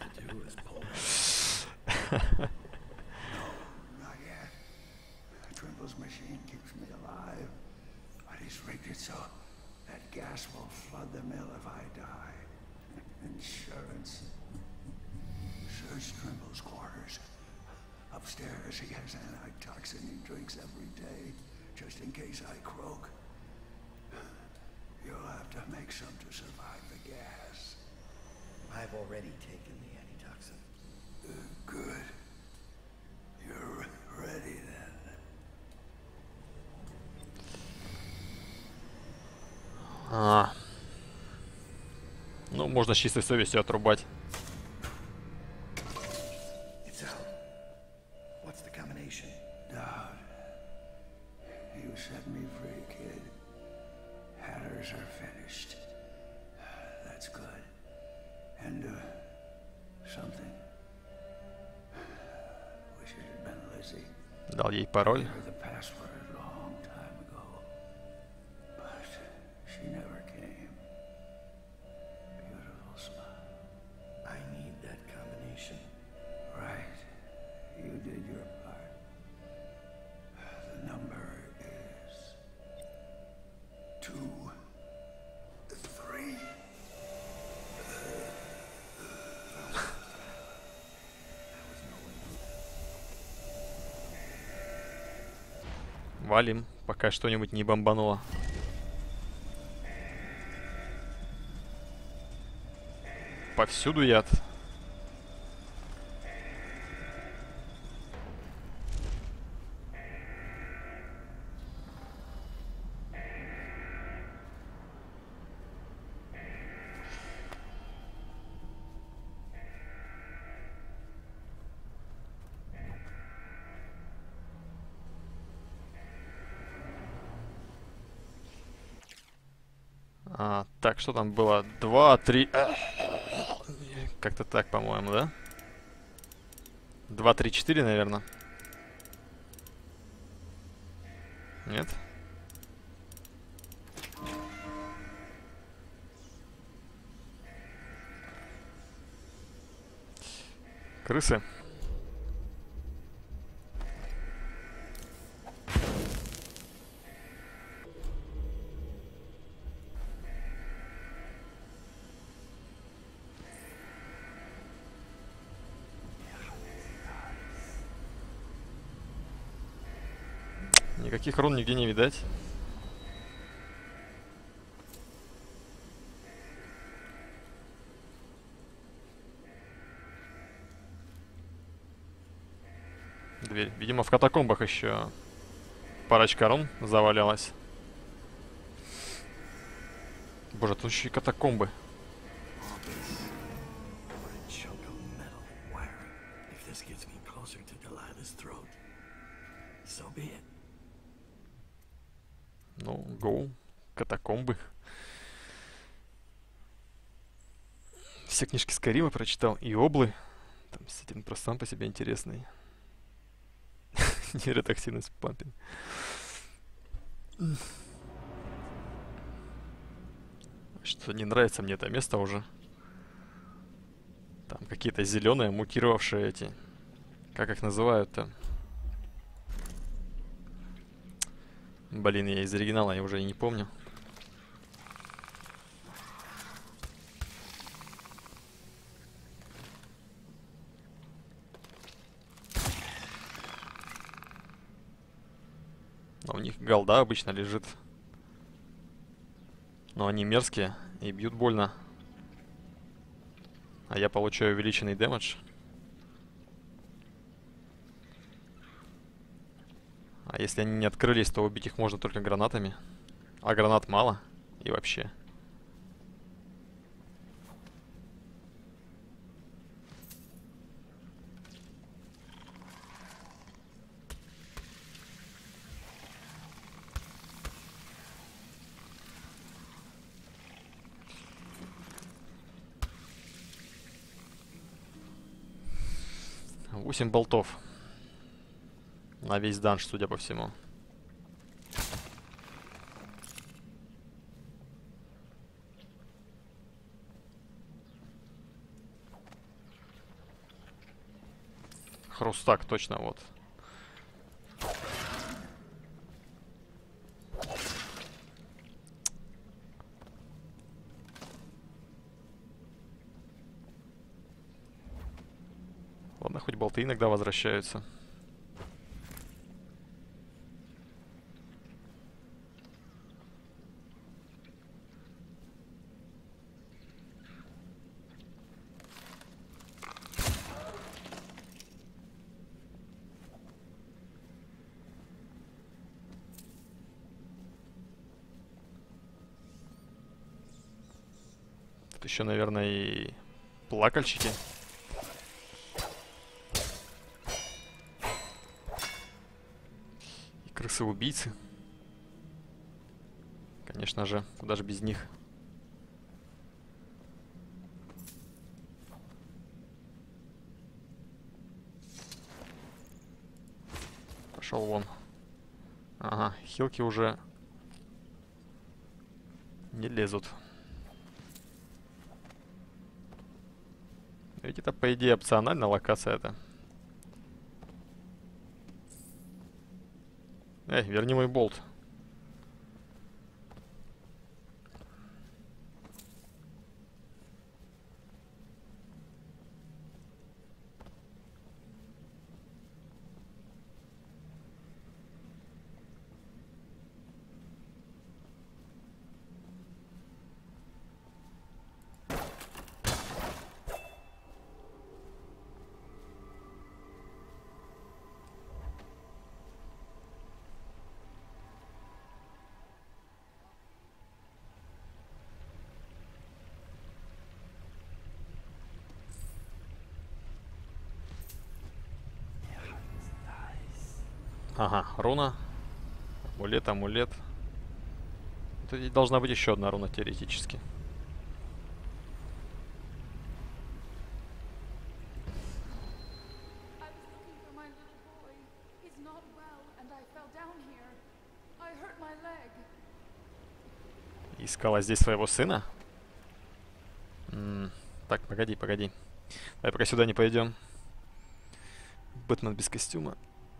Insurance. Search Trimble's quarters. Upstairs, he has antitoxin he drinks every day, just in case I croak. You'll have to make some to survive the gas. I've already taken the antitoxin. Good. You're ready then. Ну, можно с чистой совестью отрубать. It's out. What's the combination? Dowd. You set me free, kid. Hatters are finished. That's good. And, something. Wish it had been Lizzie. Дал ей пароль. Gave her the password a long time ago. But she never came. Beautiful smile. I need that combination. Right. You did your part. The number is 2, 3. Валим, пока что-нибудь не бомбануло. Повсюду яд. Так, что там было? 2, 3... Как-то так, по-моему, да? 2, 3, 4, наверное. Нет? Крысы. Никаких рун нигде не видать. Дверь. Видимо, в катакомбах еще парочка рун завалялась. Боже, тут еще и катакомбы. Ну, гоу. Катакомбы. Все книжки Скайрима прочитал. И Облы. Там Мститель просто сам по себе интересный. Нейротоксинность пампинг. Что не нравится мне это место уже. Там какие-то зеленые мутировавшие эти. Как их называют-то? Блин, я из оригинала я уже и не помню. Но у них голда обычно лежит. Но они мерзкие и бьют больно. А я получаю увеличенный дэмэдж. А если они не открылись, то убить их можно только гранатами. А гранат мало. И вообще. Восемь болтов. На весь данж, судя по всему. Хрустак, точно, вот. Ладно, хоть болты иногда возвращаются. Тут еще, наверное, и плакальщики. И крысы-убийцы. Конечно же, куда же без них. Пошел вон. Ага, хилки уже не лезут. Ведь это, по идее, опциональная локация это. Эй, верни мой болт. Ага, руна. Амулет, амулет. Тут должна быть еще одна руна теоретически. Искала здесь своего сына? Так, погоди, погоди. Давай пока сюда не пойдем. Бэтмен без костюма.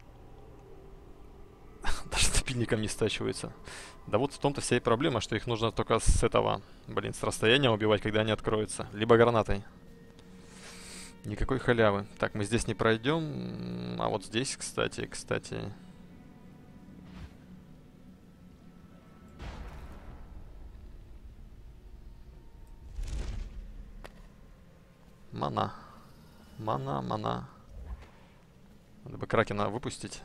Даже напильником не стачивается. Да вот в том-то вся и проблема, что их нужно только с этого, блин, с расстояния убивать, когда они откроются. Либо гранатой. Никакой халявы. Так, мы здесь не пройдем. А вот здесь, кстати. Мана. Мана. Надо бы Кракена выпустить.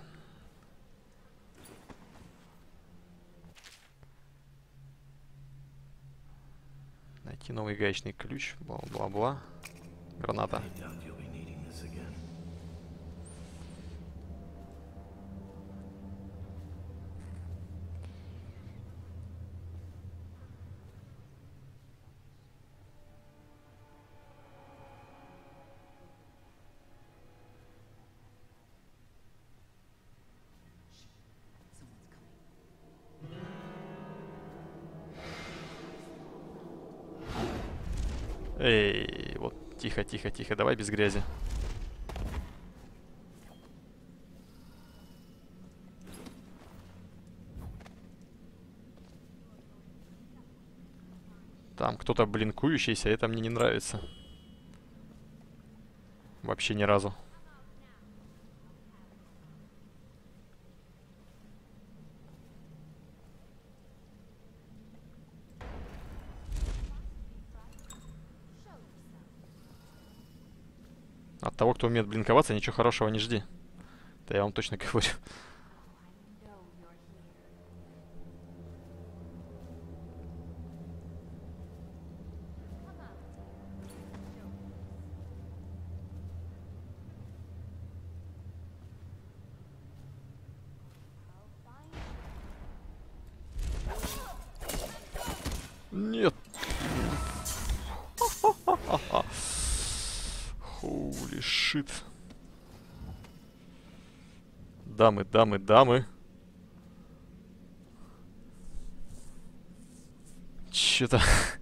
Найти новый гаечный ключ. Бла-бла-бла. Граната. Эй, вот, тихо, тихо, тихо, давай без грязи. Там кто-то блинкующийся, это мне не нравится. Вообще ни разу. От того, кто умеет блинковаться, ничего хорошего не жди. Да я вам точно говорю. Нет. Holy shit. Дамы, дамы, дамы. Чё-то...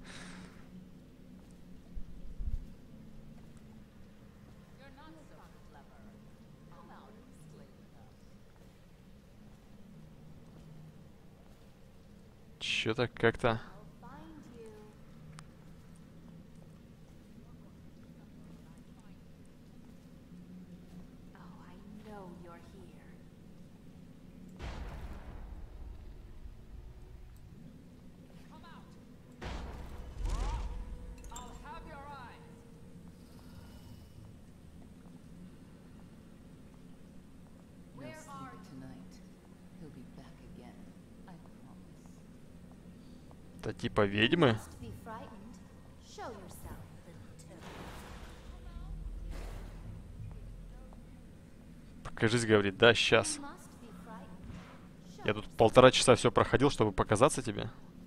Чё-то как-то... Это типа ведьмы? Покажись, говорит, да, сейчас. Я тут 1,5 часа все проходил, чтобы показаться тебе.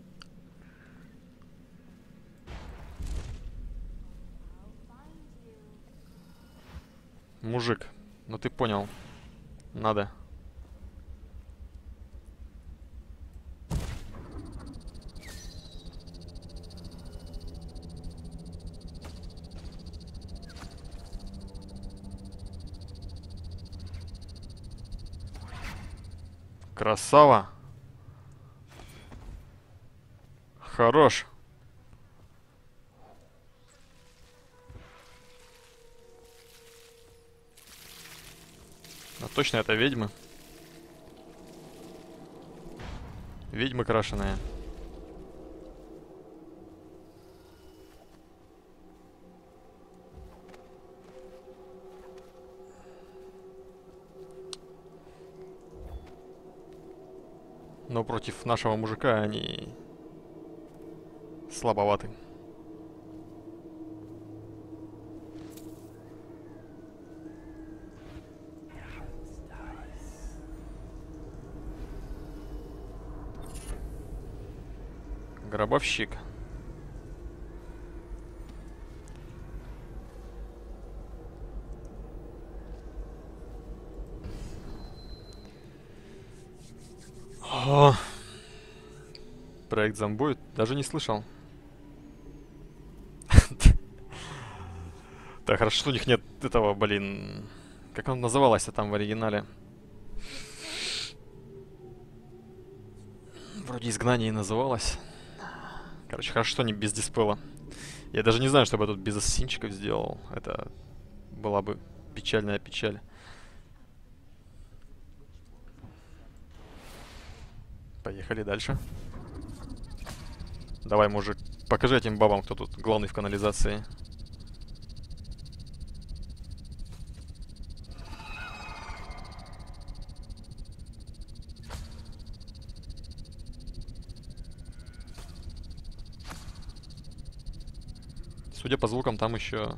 Мужик, ну ты понял. Надо. Красава. Хорош. А точно это ведьмы. Ведьмы крашеные. Но против нашего мужика они слабоваты. Гробовщик. О! Проект зомбоид? Даже не слышал. Так, хорошо, что у них нет этого, блин... Как он называлась там в оригинале? Вроде изгнание и называлось. Короче, хорошо, что не без диспела. Я даже не знаю, что бы я тут без ассасинчиков сделал. Это была бы печальная печаль. Поехали дальше. Давай, мужик, покажи этим бабам, кто тут главный в канализации. Судя по звукам, там еще...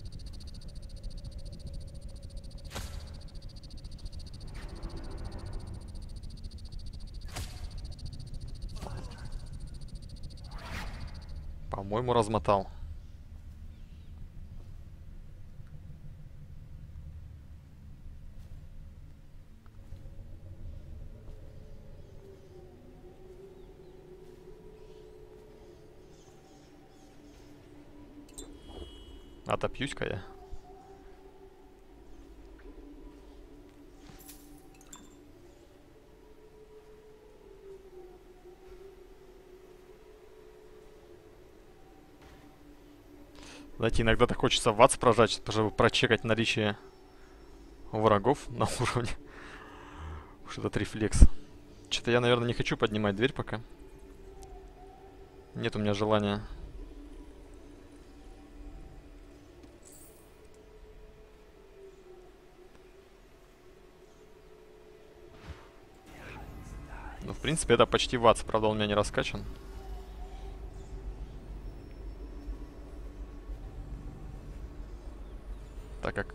По-моему, размотал. Отопьюсь-ка я. Знаете, иногда так хочется ватс прожать, чтобы прочекать наличие врагов на уровне. Уж этот рефлекс. Что-то я, наверное, не хочу поднимать дверь пока. Нет у меня желания. Ну, в принципе, это почти ватс, правда, он у меня не раскачан. Так как...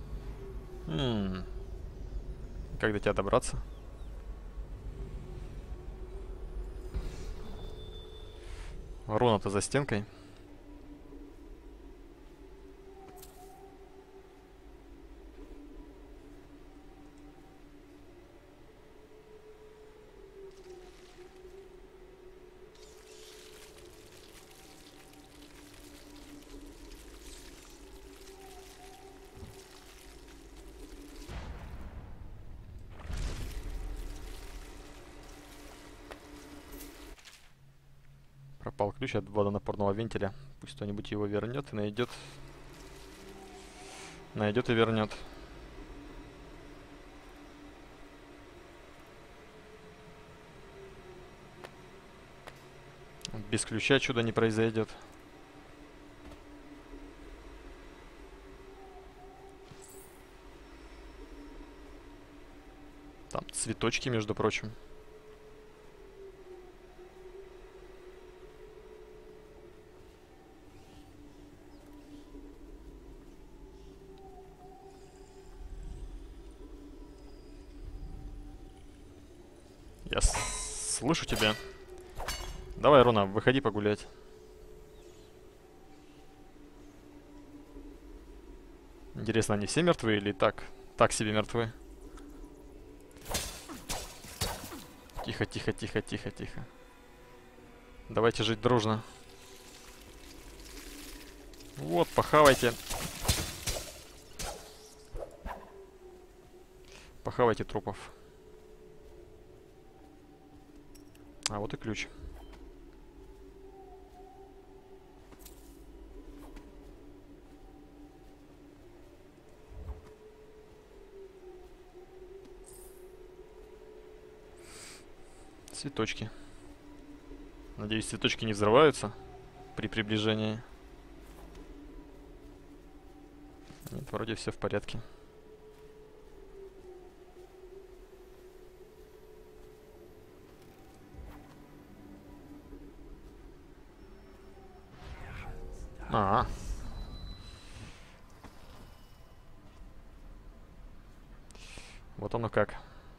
Как до тебя добраться? Руна-то за стенкой. Пропал ключ от водонапорного вентиля. Пусть кто-нибудь его вернет и найдет. Найдет и вернет. Без ключа чудо не произойдет. Там цветочки, между прочим. Я слышу тебя. Давай, Руна, выходи погулять. Интересно, они все мертвы или так? Так себе мертвы? Тихо, тихо, тихо, тихо, тихо. Давайте жить дружно. Вот, похавайте. Похавайте трупов. А вот и ключ. Цветочки. Надеюсь, цветочки не взрываются при приближении. Нет, вроде все в порядке. А. Вот оно как.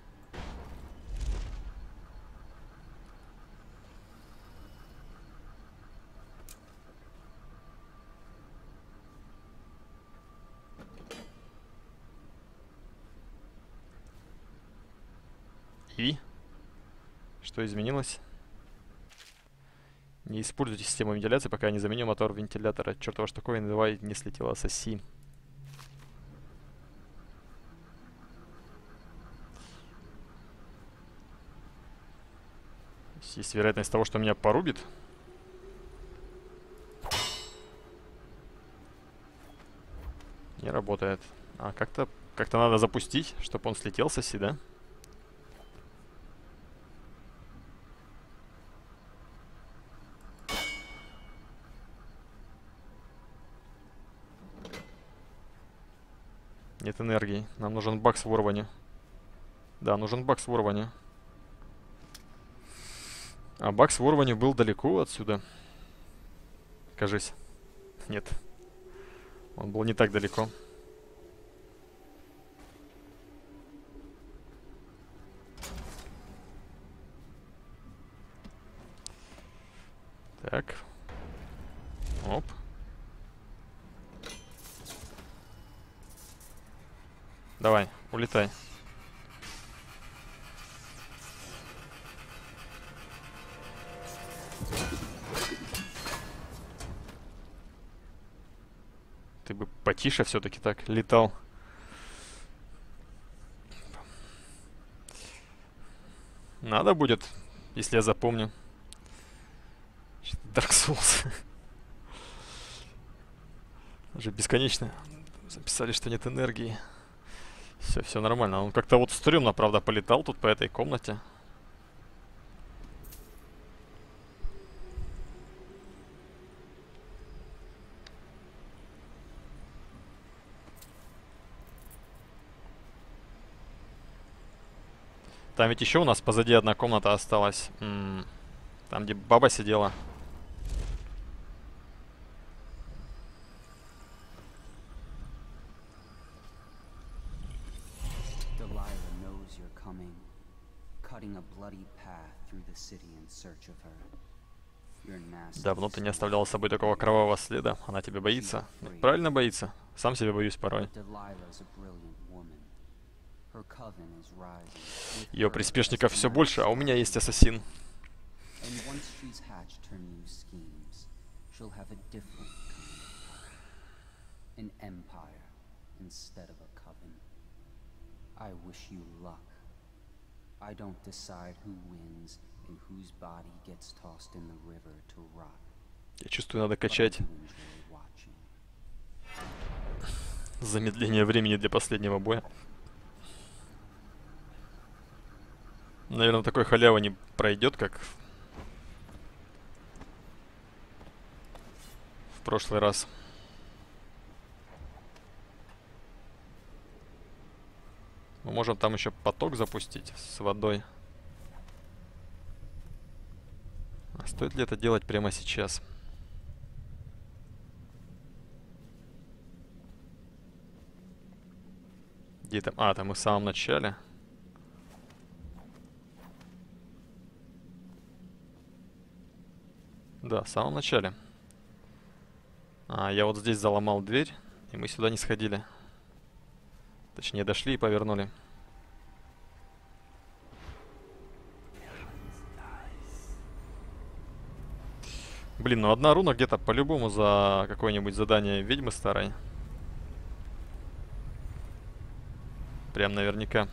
И? Что изменилось? Не используйте систему вентиляции, пока я не заменю мотор вентилятора. Чёртова штуковина, давай не слетела с оси. Есть вероятность того, что меня порубит. Не работает. А как-то надо запустить, чтобы он слетел с оси, да? Нет энергии. Нам нужен бакс в ворване. Да, нужен бакс в ворване. А бакс в ворване был далеко отсюда. Кажись. Нет. Он был не так далеко. Так. Оп. Давай, улетай. Ты бы потише все-таки так летал. Надо будет, если я запомню. Dark Souls. Уже бесконечно. Записали, что нет энергии. Все нормально. Он как-то вот стрёмно, правда, полетал тут по этой комнате. Там ведь еще у нас позади одна комната осталась. Там, где баба сидела. Delilah knows you're coming, cutting a bloody path through the city in search of her. Your nasty Давно ты не оставлял с собой такого кровавого следа. Она тебя боится. Правильно боится. Сам себя боюсь порой. Delilah's a brilliant woman. Her coven is rising. With Ее her приспешников as все больше, а у меня есть ассасин. And once she's hatched her new schemes, she'll have a different kind of power. An empire instead of a coven. I wish you luck. I don't decide who wins and whose body gets tossed in the river to rot. Я чувствую, надо But I качать do enjoy watching. замедление времени для последнего боя. Наверное, такой халявы не пройдет, как в прошлый раз. Мы можем там еще поток запустить с водой. А стоит ли это делать прямо сейчас? Где там? А, там и в самом начале. Да, в самом начале. А, я вот здесь заломал дверь, и мы сюда не сходили. Точнее, дошли и повернули. Блин, ну одна руна где-то по-любому за какое-нибудь задание ведьмы старой. Прям наверняка.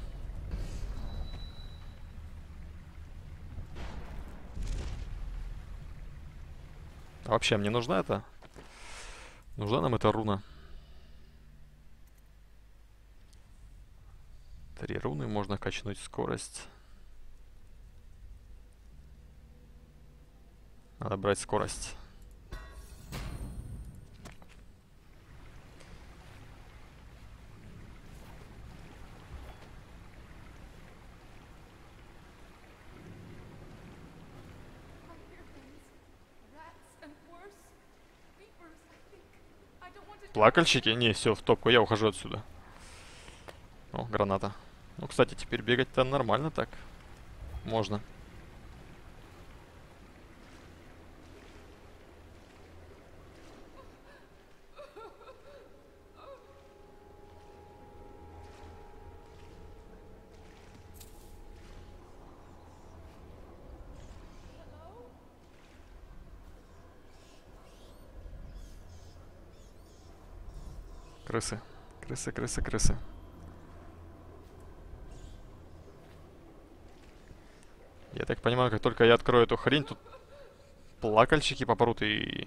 А вообще, мне нужна эта? Нужна нам эта руна? 3 руны, можно качнуть скорость. Надо брать скорость. Плакальщики? Не, все, в топку, я ухожу отсюда. О, граната. Ну, кстати, теперь бегать-то нормально так. Можно. Крысы. Крысы, крысы, крысы. Я так понимаю, как только я открою эту хрень, тут плакальщики попрут и...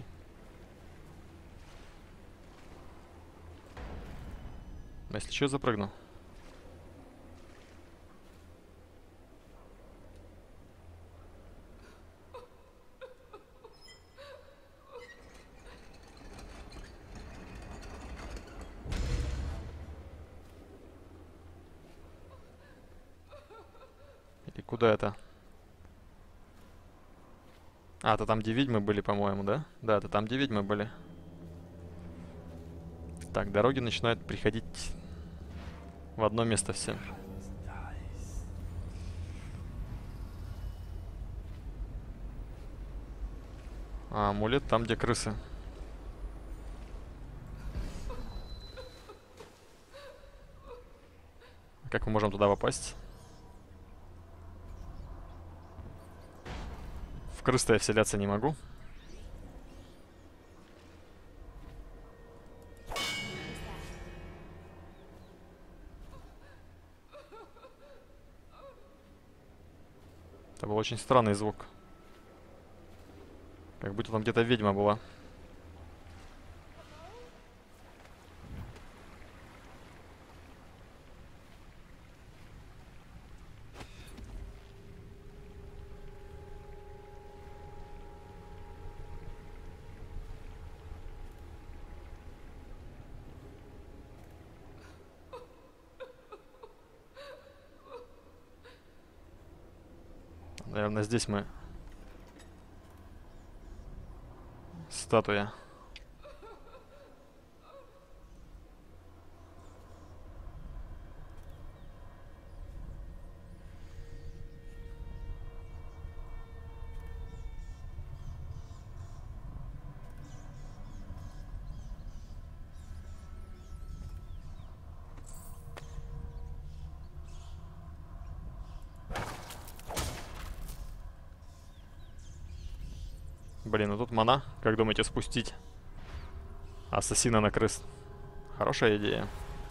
Если что, запрыгну. Или куда это? А, это там, где ведьмы были, по-моему, да? Да, это там, где ведьмы были. Так, дороги начинают приходить в одно место все. А, амулет там, где крысы. Как мы можем туда попасть? В крыс-то я вселяться не могу. Это был очень странный звук. Как будто там где-то ведьма была. Наверное, здесь мы. Статуя. Блин, ну тут мана. Как думаете, спустить ассасина на крыс? Хорошая идея.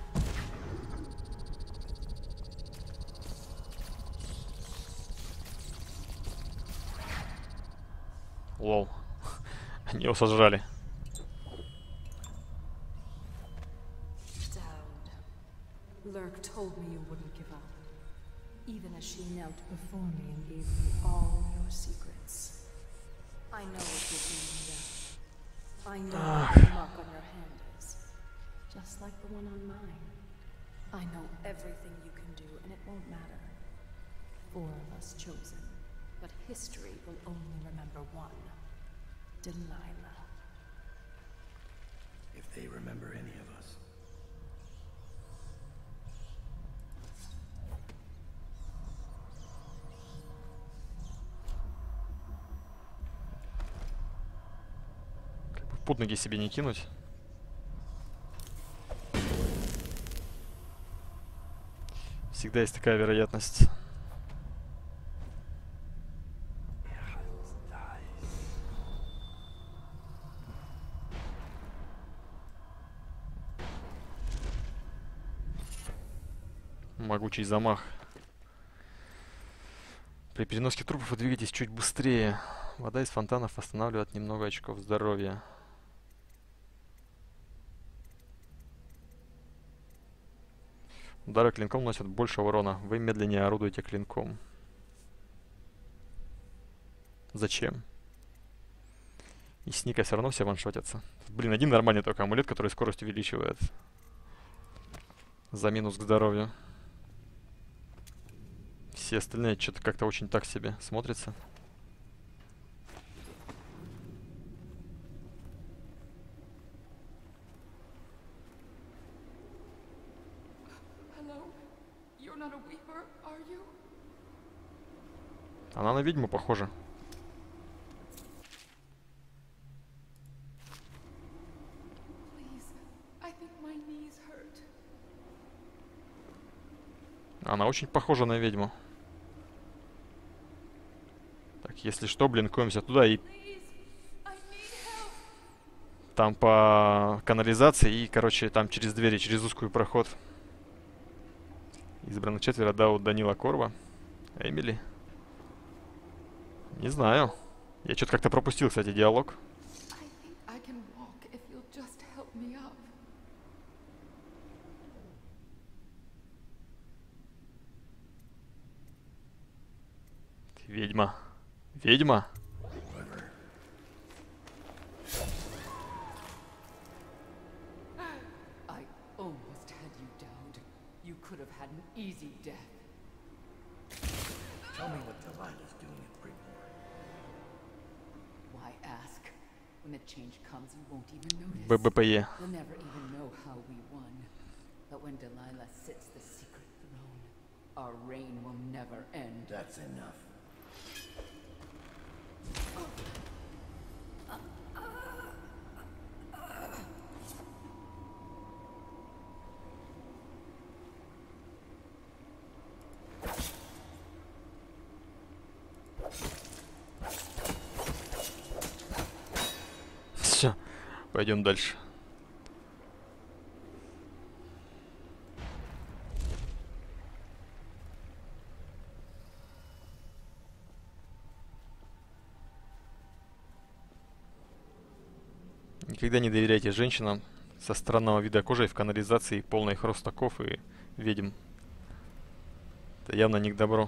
Лол. Они его сожрали. Lurk told me you wouldn't give up, even as she knelt before me and gave me all your secrets. I know what you're doing there. I know what the mark on your hand is, just like the one on mine. I know everything you can do, and it won't matter. 4 of us chosen, but history will only remember one. Delilah. If they remember any of us. Под ноги себе не кинуть. Всегда есть такая вероятность. Могучий замах. При переноске трупов вы двигаетесь чуть быстрее. Вода из фонтанов восстанавливает немного очков здоровья. Удары клинком наносят больше урона. Вы медленнее орудуете клинком. Зачем? И с Ника все равно все ваншотятся. Блин, один нормальный только амулет, который скорость увеличивает. За минус к здоровью. Все остальные что-то как-то очень так себе смотрятся. Она на ведьму похожа. Она очень похожа на ведьму. Так, если что, блинкуемся туда и... Там по канализации и, короче, там через двери, через узкую проход. Избрано 4, да, у Данила Корва. Эмили. Не знаю. Я что-то как-то пропустил, кстати, диалог. Ведьма. Ведьма? I almost had you downed. You could have had an easy death. Tell me what Delilah's doing at Brigmore. Why ask? When the change comes, you won't even notice. ББПЕ. You'll never even know how we won. But when Delilah sits the secret throne, our reign will never end. That's enough. Все, пойдем дальше. Никогда не доверяйте женщинам со странного вида кожи в канализации, полной хрустаков и ведьм. Это явно не к добру.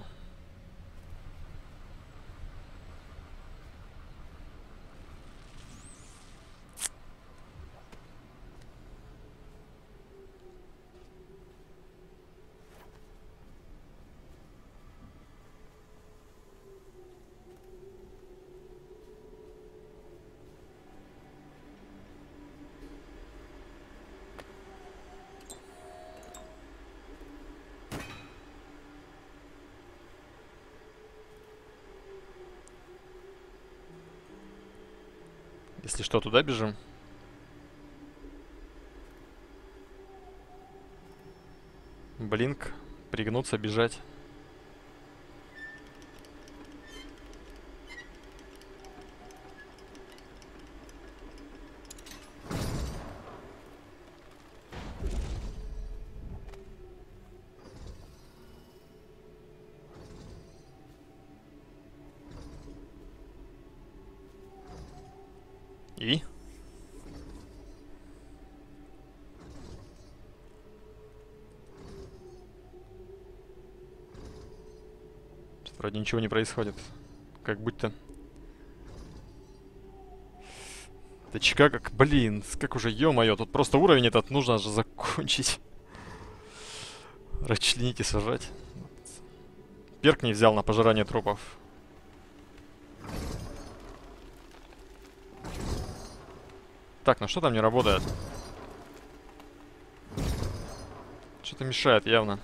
Если что, туда бежим. Блинк. Пригнуться, бежать. И? Что-то вроде ничего не происходит. Как будто... Да чека как... Блин, как уже, ё-моё, тут просто уровень этот нужно же закончить. Расчленить и сажать. Перк не взял на пожирание трупов. Так, ну что там не работает? Что-то мешает явно.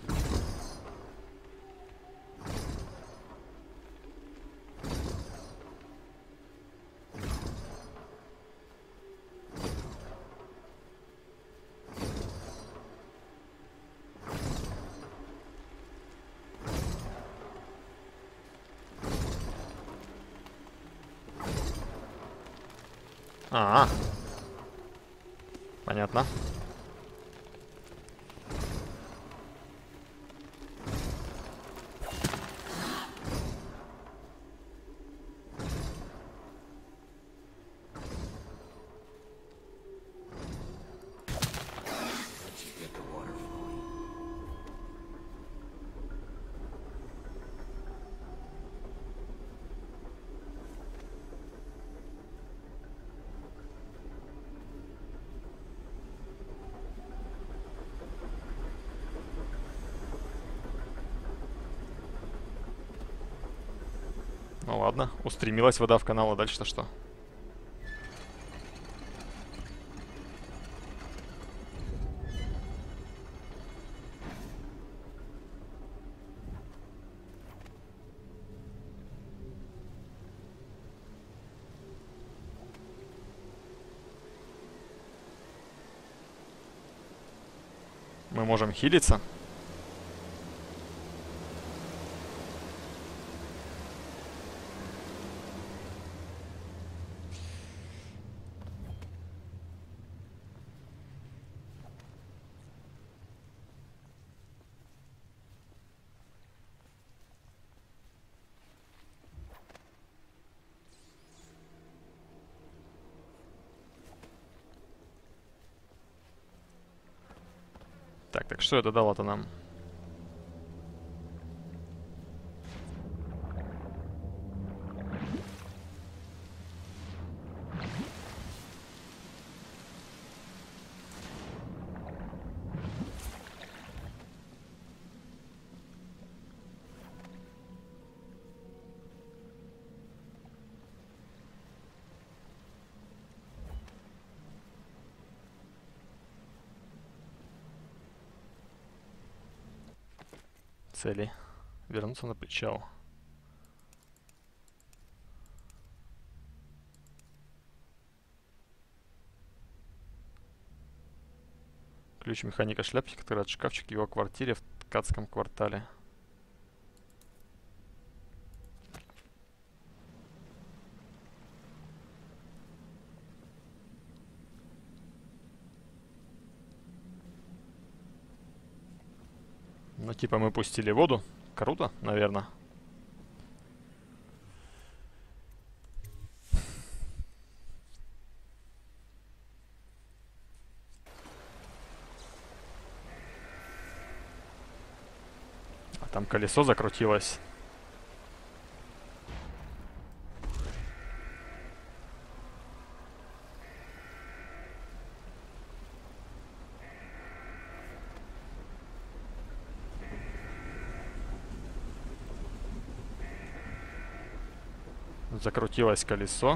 А-а. Понятно. Ну ладно, устремилась вода в канал, а дальше-то что? Мы можем хилиться. Так, что это дало-то нам? Цели. Вернуться на причал. Ключ механика шляпки, который от шкафчик в его квартире в ткацком квартале. Ну, типа мы пустили воду. Круто, наверное. Там колесо закрутилось. Закрутилось колесо.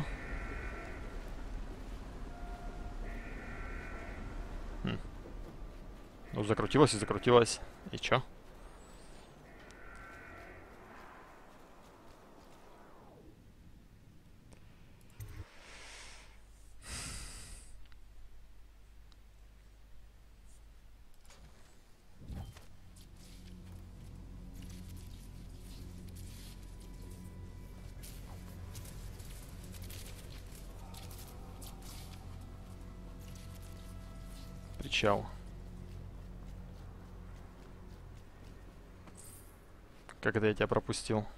Ну, закрутилось и закрутилось. И чё? Причал. Как это я тебя пропустил?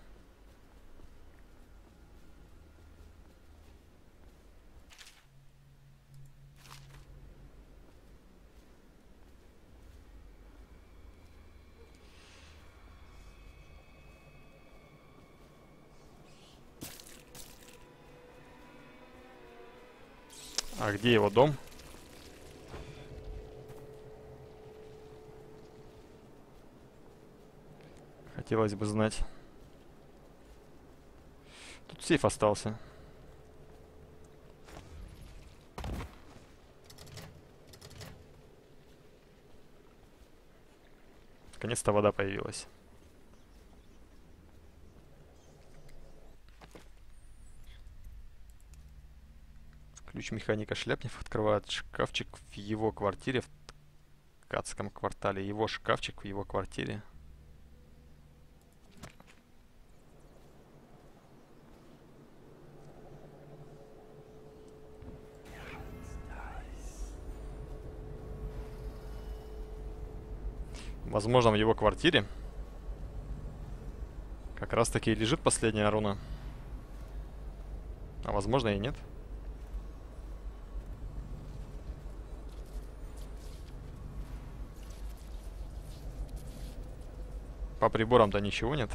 А где его дом? Хотелось бы знать. Тут сейф остался. Наконец-то вода появилась. Ключ механика Шляпнев открывает шкафчик в его квартире в Ткацком квартале. Его шкафчик в его квартире. Возможно, в его квартире как раз таки и лежит последняя руна. А возможно и нет. По приборам-то ничего нет.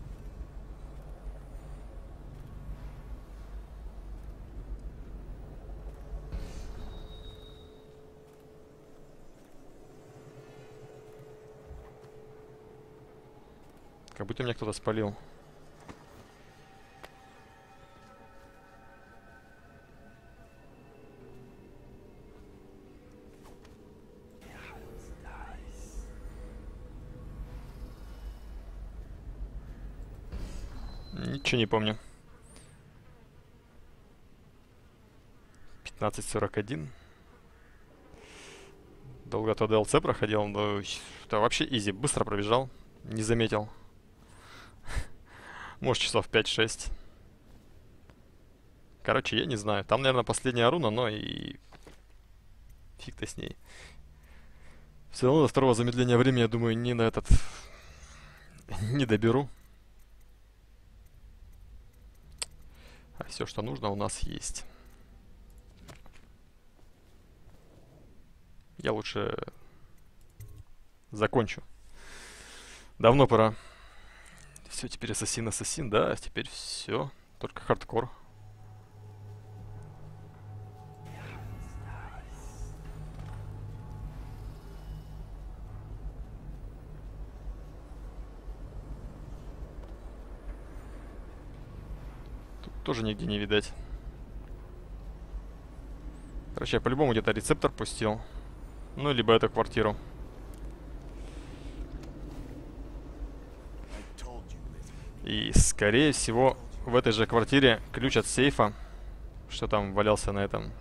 Как будто меня кто-то спалил. Ничего не помню. 15:41. Долго то DLC проходил, но это вообще изи. Быстро пробежал. Не заметил. Может, часов 5-6. Короче, я не знаю. Там, наверное, последняя руна, но и... Фиг-то с ней. Все равно до второго замедления времени, я думаю, не на этот... не доберу. А все, что нужно, у нас есть. Я лучше закончу. Давно пора. Все, теперь ассасин, да, теперь все. Только хардкор. Тут тоже нигде не видать. Короче, я по-любому где-то рецептор пустил. Ну, либо эту квартиру. И, скорее всего, в этой же квартире ключ от сейфа, что там валялся на этом.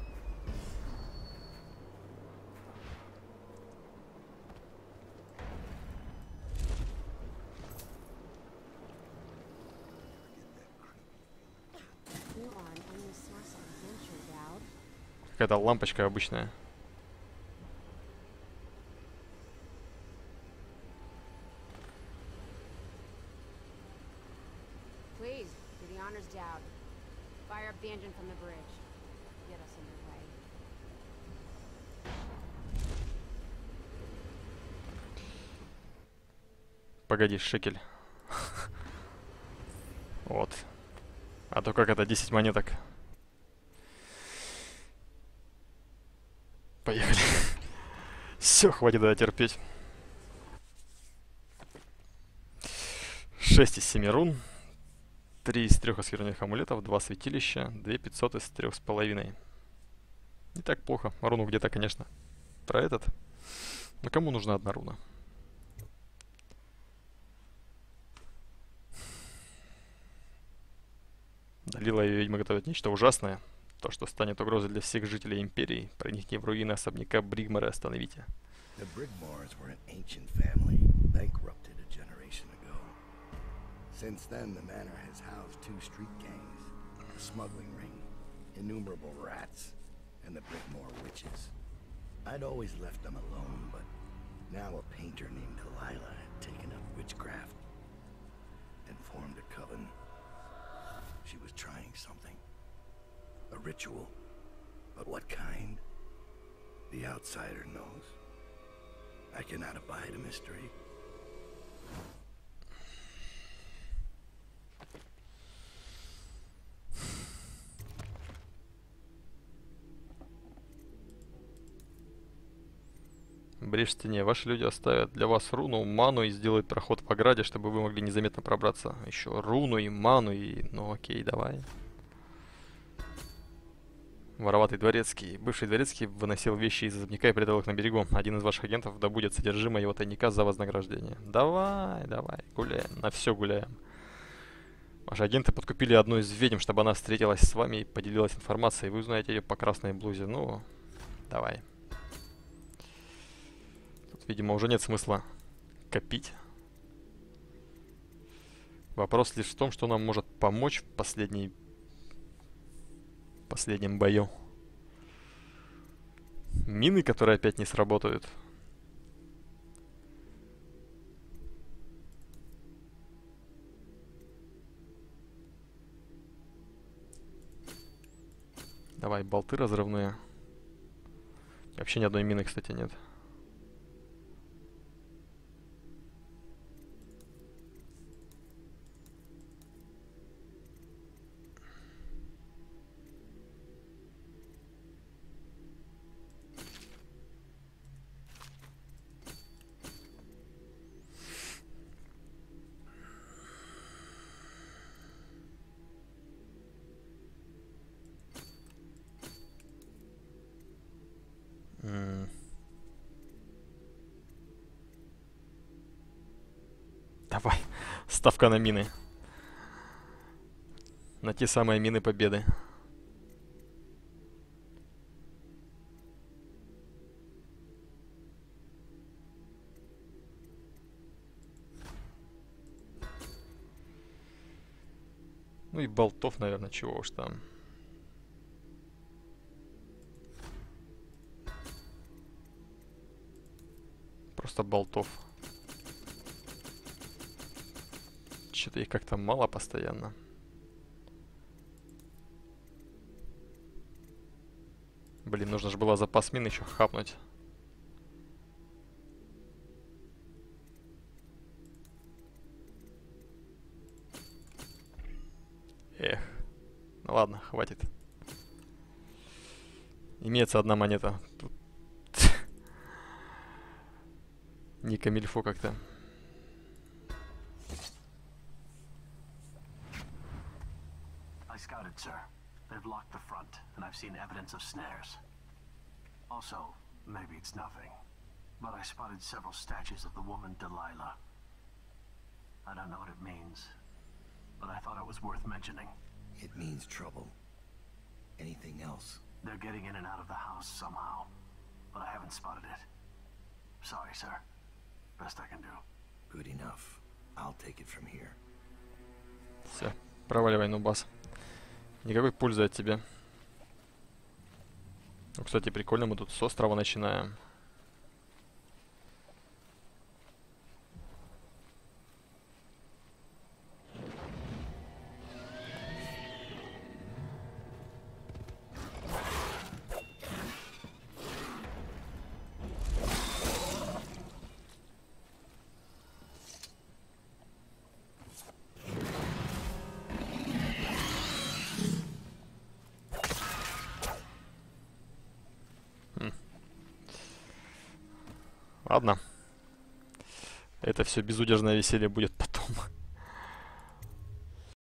Какая-то лампочка обычная. Погоди, шекель. Вот. А то как это, 10 монеток. Поехали. Все, хватит это терпеть. 6 из 7 рун. 3 из 3 оскверненных амулетов, 2 святилища, 2 500 из 3,5. Не так плохо. Руну где-то, конечно, про этот. Но кому нужна одна руна? Далила и ведьма готовят нечто ужасное. То, что станет угрозой для всех жителей Империи. Проникни в руины особняка Бригмора и остановите. The Brigmores were an ancient family, bankrupted a generation ago. Since then, the manor has housed 2 street gangs, a smuggling ring, innumerable rats, and the Brigmore witches. I'd always left them alone, but now a painter named Delilah had taken up witchcraft and formed a coven. She was trying something. A ritual. But what kind? The outsider knows. I cannot abide a mystery. Брешь в стене. Ваши люди оставят для вас руну, ману и сделают проход в ограде, чтобы вы могли незаметно пробраться. Еще руну и ману и... Ну окей, давай. Вороватый дворецкий. Бывший дворецкий выносил вещи из особняка и прятал их на берегу. Один из ваших агентов добудет содержимое его тайника за вознаграждение. Давай, давай, гуляем. На все гуляем. Ваши агенты подкупили одну из ведьм, чтобы она встретилась с вами и поделилась информацией. Вы узнаете ее по красной блузе. Ну, давай. Тут, видимо, уже нет смысла копить. Вопрос лишь в том, что нам может помочь в последнем бою. Мины, которые опять не сработают. Давай, болты разрывные. Вообще ни одной мины, кстати, нет. Давай, ставка на мины. На те самые мины победы. Ну и болтов, наверное, чего уж там. Просто болтов. Что-то их как-то мало постоянно. Блин, нужно же было запас мин еще хапнуть. Эх. Ну ладно, хватит. Имеется одна монета. Тут не камильфо как-то. I scouted, sir. They've locked the front, and I've seen evidence of snares. Also, maybe it's nothing, but I spotted several statues of the woman Delilah. I don't know what it means, but I thought it was worth mentioning. It means trouble. Anything else? They're getting in and out of the house somehow, but I haven't spotted it. Sorry, sir. Best I can do. Good enough. I'll take it from here. Все, проваливай, нубас. Никакой пользы от тебя. Ну, кстати, прикольно, мы тут с острова начинаем. Ладно. Это все безудержное веселье будет потом.